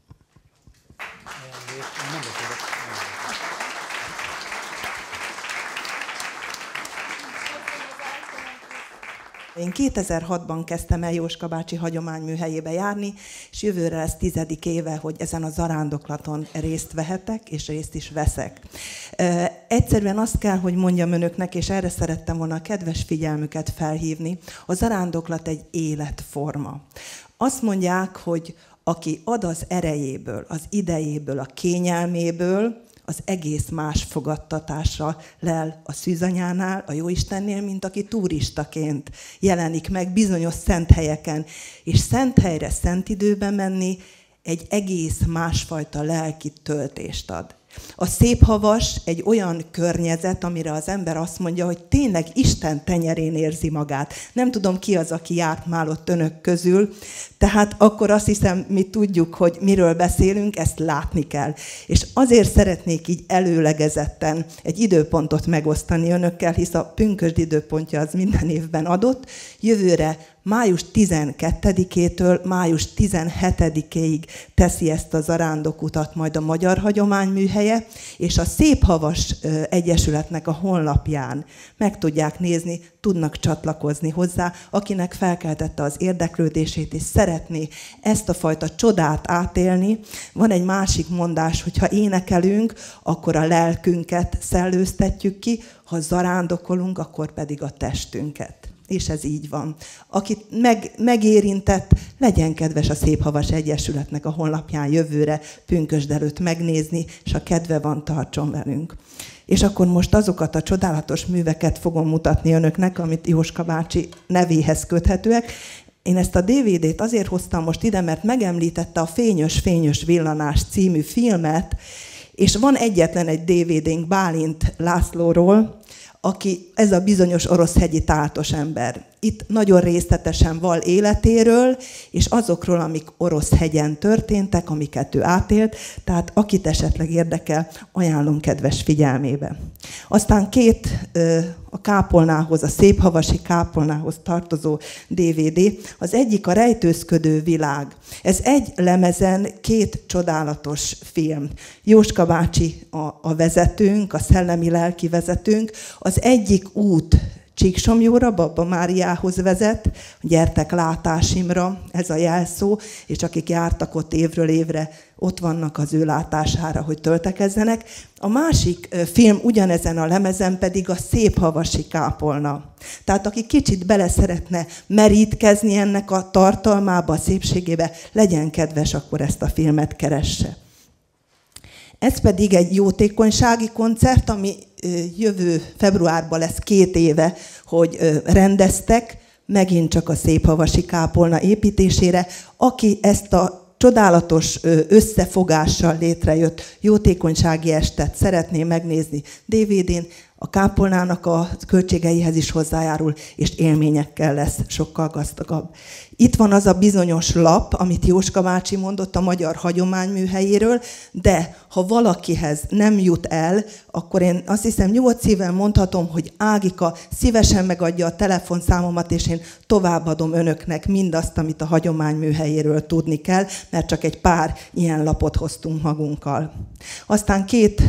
Én 2006-ban kezdtem el Jóska bácsi hagyományműhelyébe járni, és jövőre lesz 10. éve, hogy ezen a zarándoklaton részt vehetek, és részt is veszek. Egyszerűen azt kell, hogy mondjam önöknek, és erre szerettem volna a kedves figyelmüket felhívni, a zarándoklat egy életforma. Azt mondják, hogy aki ad az erejéből, az idejéből, a kényelméből, az egész más fogadtatásra lel a szűzanyánál, a Jóistennél, mint aki turistaként jelenik meg bizonyos szent helyeken. És szent helyre, szent időben menni egy egész másfajta lelki töltést ad. A Széphavas egy olyan környezet, amire az ember azt mondja, hogy tényleg Isten tenyerén érzi magát. Nem tudom, ki az, aki járt már ott önök közül, tehát akkor azt hiszem, mi tudjuk, hogy miről beszélünk, ezt látni kell. És azért szeretnék így előlegezetten egy időpontot megosztani önökkel, hisz a pünkösd időpontja az minden évben adott. Jövőre május 12-től május 17-ig teszi ezt a zarándokutat majd a Magyar Hagyományműhelye, és a Széphavas Egyesületnek a honlapján meg tudják nézni, tudnak csatlakozni hozzá, akinek felkeltette az érdeklődését, és szeretné ezt a fajta csodát átélni. Van egy másik mondás, hogy ha énekelünk, akkor a lelkünket szellőztetjük ki, ha zarándokolunk, akkor pedig a testünket. És ez így van. Akit megérintett, legyen kedves a Széphavas Egyesületnek a honlapján jövőre pünkösd előtt megnézni, és ha kedve van, tartson velünk. És akkor most azokat a csodálatos műveket fogom mutatni önöknek, amit Jóska bácsi nevéhez köthetőek. Én ezt a DVD-t azért hoztam most ide, mert megemlítette a Fényös villanás című filmet, és van egyetlen egy DVD-nk Bálint Lászlóról, aki ez a bizonyos oroszhegyi táltos ember. Itt nagyon részletesen val életéről, és azokról, amik Oroszhegyen történtek, amiket ő átélt, tehát akit esetleg érdekel, ajánlom kedves figyelmébe. Aztán a kápolnához, a Széphavasi kápolnához tartozó DVD, az egyik a Rejtőzködő világ. Ez egy lemezen 2 csodálatos film. Jóska bácsi a vezetőnk, a szellemi-lelki vezetőnk. Az egyik út Csíksomjóra, Babba Máriához vezet, gyertek látásimra, ez a jelszó, és akik jártak ott évről évre, ott vannak az ő látására, hogy töltekezzenek. A másik film ugyanezen a lemezen pedig a Széphavasi kápolna. Tehát aki kicsit bele szeretne merítkezni ennek a tartalmába, a szépségébe, legyen kedves, akkor ezt a filmet keresse. Ez pedig egy jótékonysági koncert, ami jövő februárban lesz 2 éve, hogy rendeztek, megint csak a Széphavasi kápolna építésére. Aki ezt a csodálatos összefogással létrejött jótékonysági estet szeretné megnézni DVD-n, A kápolnának a költségeihez is hozzájárul, és élményekkel lesz sokkal gazdagabb. Itt van az a bizonyos lap, amit Jóska bácsi mondott a Magyar Hagyományműhelyéről, de ha valakihez nem jut el, akkor én azt hiszem 8 szívvel mondhatom, hogy Ágika szívesen megadja a telefonszámomat, és én továbbadom önöknek mindazt, amit a Hagyományműhelyéről tudni kell, mert csak egy pár ilyen lapot hoztunk magunkkal. Aztán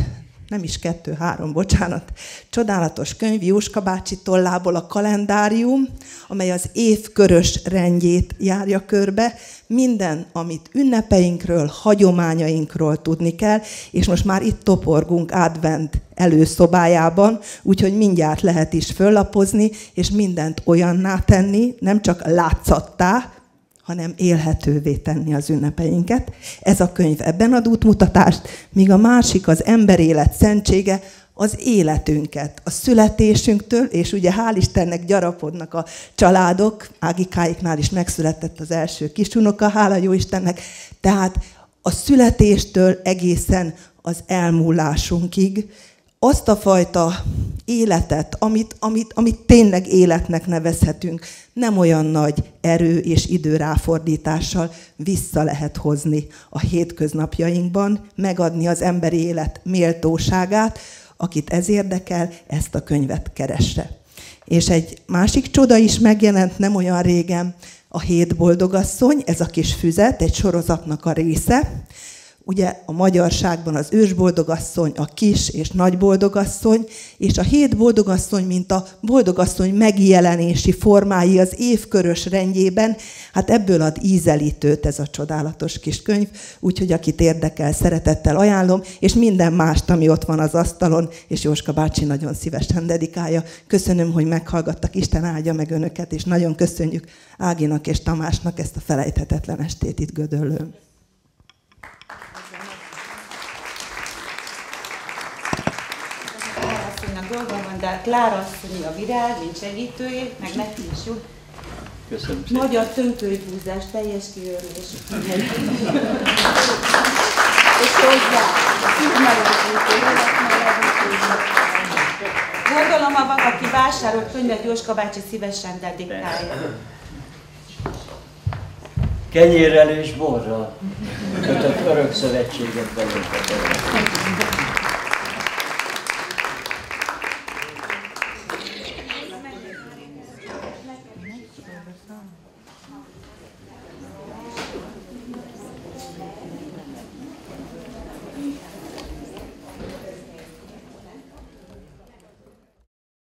három, csodálatos könyv Jóska bácsi tollából, a kalendárium, amely az év körös rendjét járja körbe. Minden, amit ünnepeinkről, hagyományainkról tudni kell, és most már itt toporgunk advent előszobájában, úgyhogy mindjárt lehet is föllapozni, és mindent olyanná tenni, nem csak látszattá, hanem élhetővé tenni az ünnepeinket. Ez a könyv ebben ad útmutatást, míg a másik, az emberélet szentsége, az életünket, a születésünktől, és ugye hál' Istennek gyarapodnak a családok, Ágikáiknál is megszületett az első kisunoka, hála jó Istennek, tehát a születéstől egészen az elmúlásunkig, azt a fajta életet, amit tényleg életnek nevezhetünk, nem olyan nagy erő és időráfordítással vissza lehet hozni a hétköznapjainkban, megadni az emberi élet méltóságát, akit ez érdekel, ezt a könyvet keresse. És egy másik csoda is megjelent nem olyan régen, a 7 boldogasszony, ez a kis füzet, egy sorozatnak a része. Ugye a magyarságban az ősboldogasszony, a kis és nagy boldogasszony, és a 7 boldogasszony, mint a boldogasszony megjelenési formái az évkörös rendjében, hát ebből ad ízelítőt ez a csodálatos kis könyv, úgyhogy akit érdekel, szeretettel ajánlom, és minden mást, ami ott van az asztalon, és Jóska bácsi nagyon szívesen dedikálja. Köszönöm, hogy meghallgattak, Isten áldja meg önöket, és nagyon köszönjük Áginak és Tamásnak ezt a felejthetetlen estét itt Gödöllőn. Dolgom van, de Klára asszonyi a virág, mint segítője, meg neki is jó. Köszönöm szépen. Magyar tönkőhúzás, teljes kiörlés. És hozzá, gondolom, ha valaki vásárolt könyvet, Jóska bácsi szívesen dedikálja. Kenyérrel és borral kötött örök szövetséget velünk.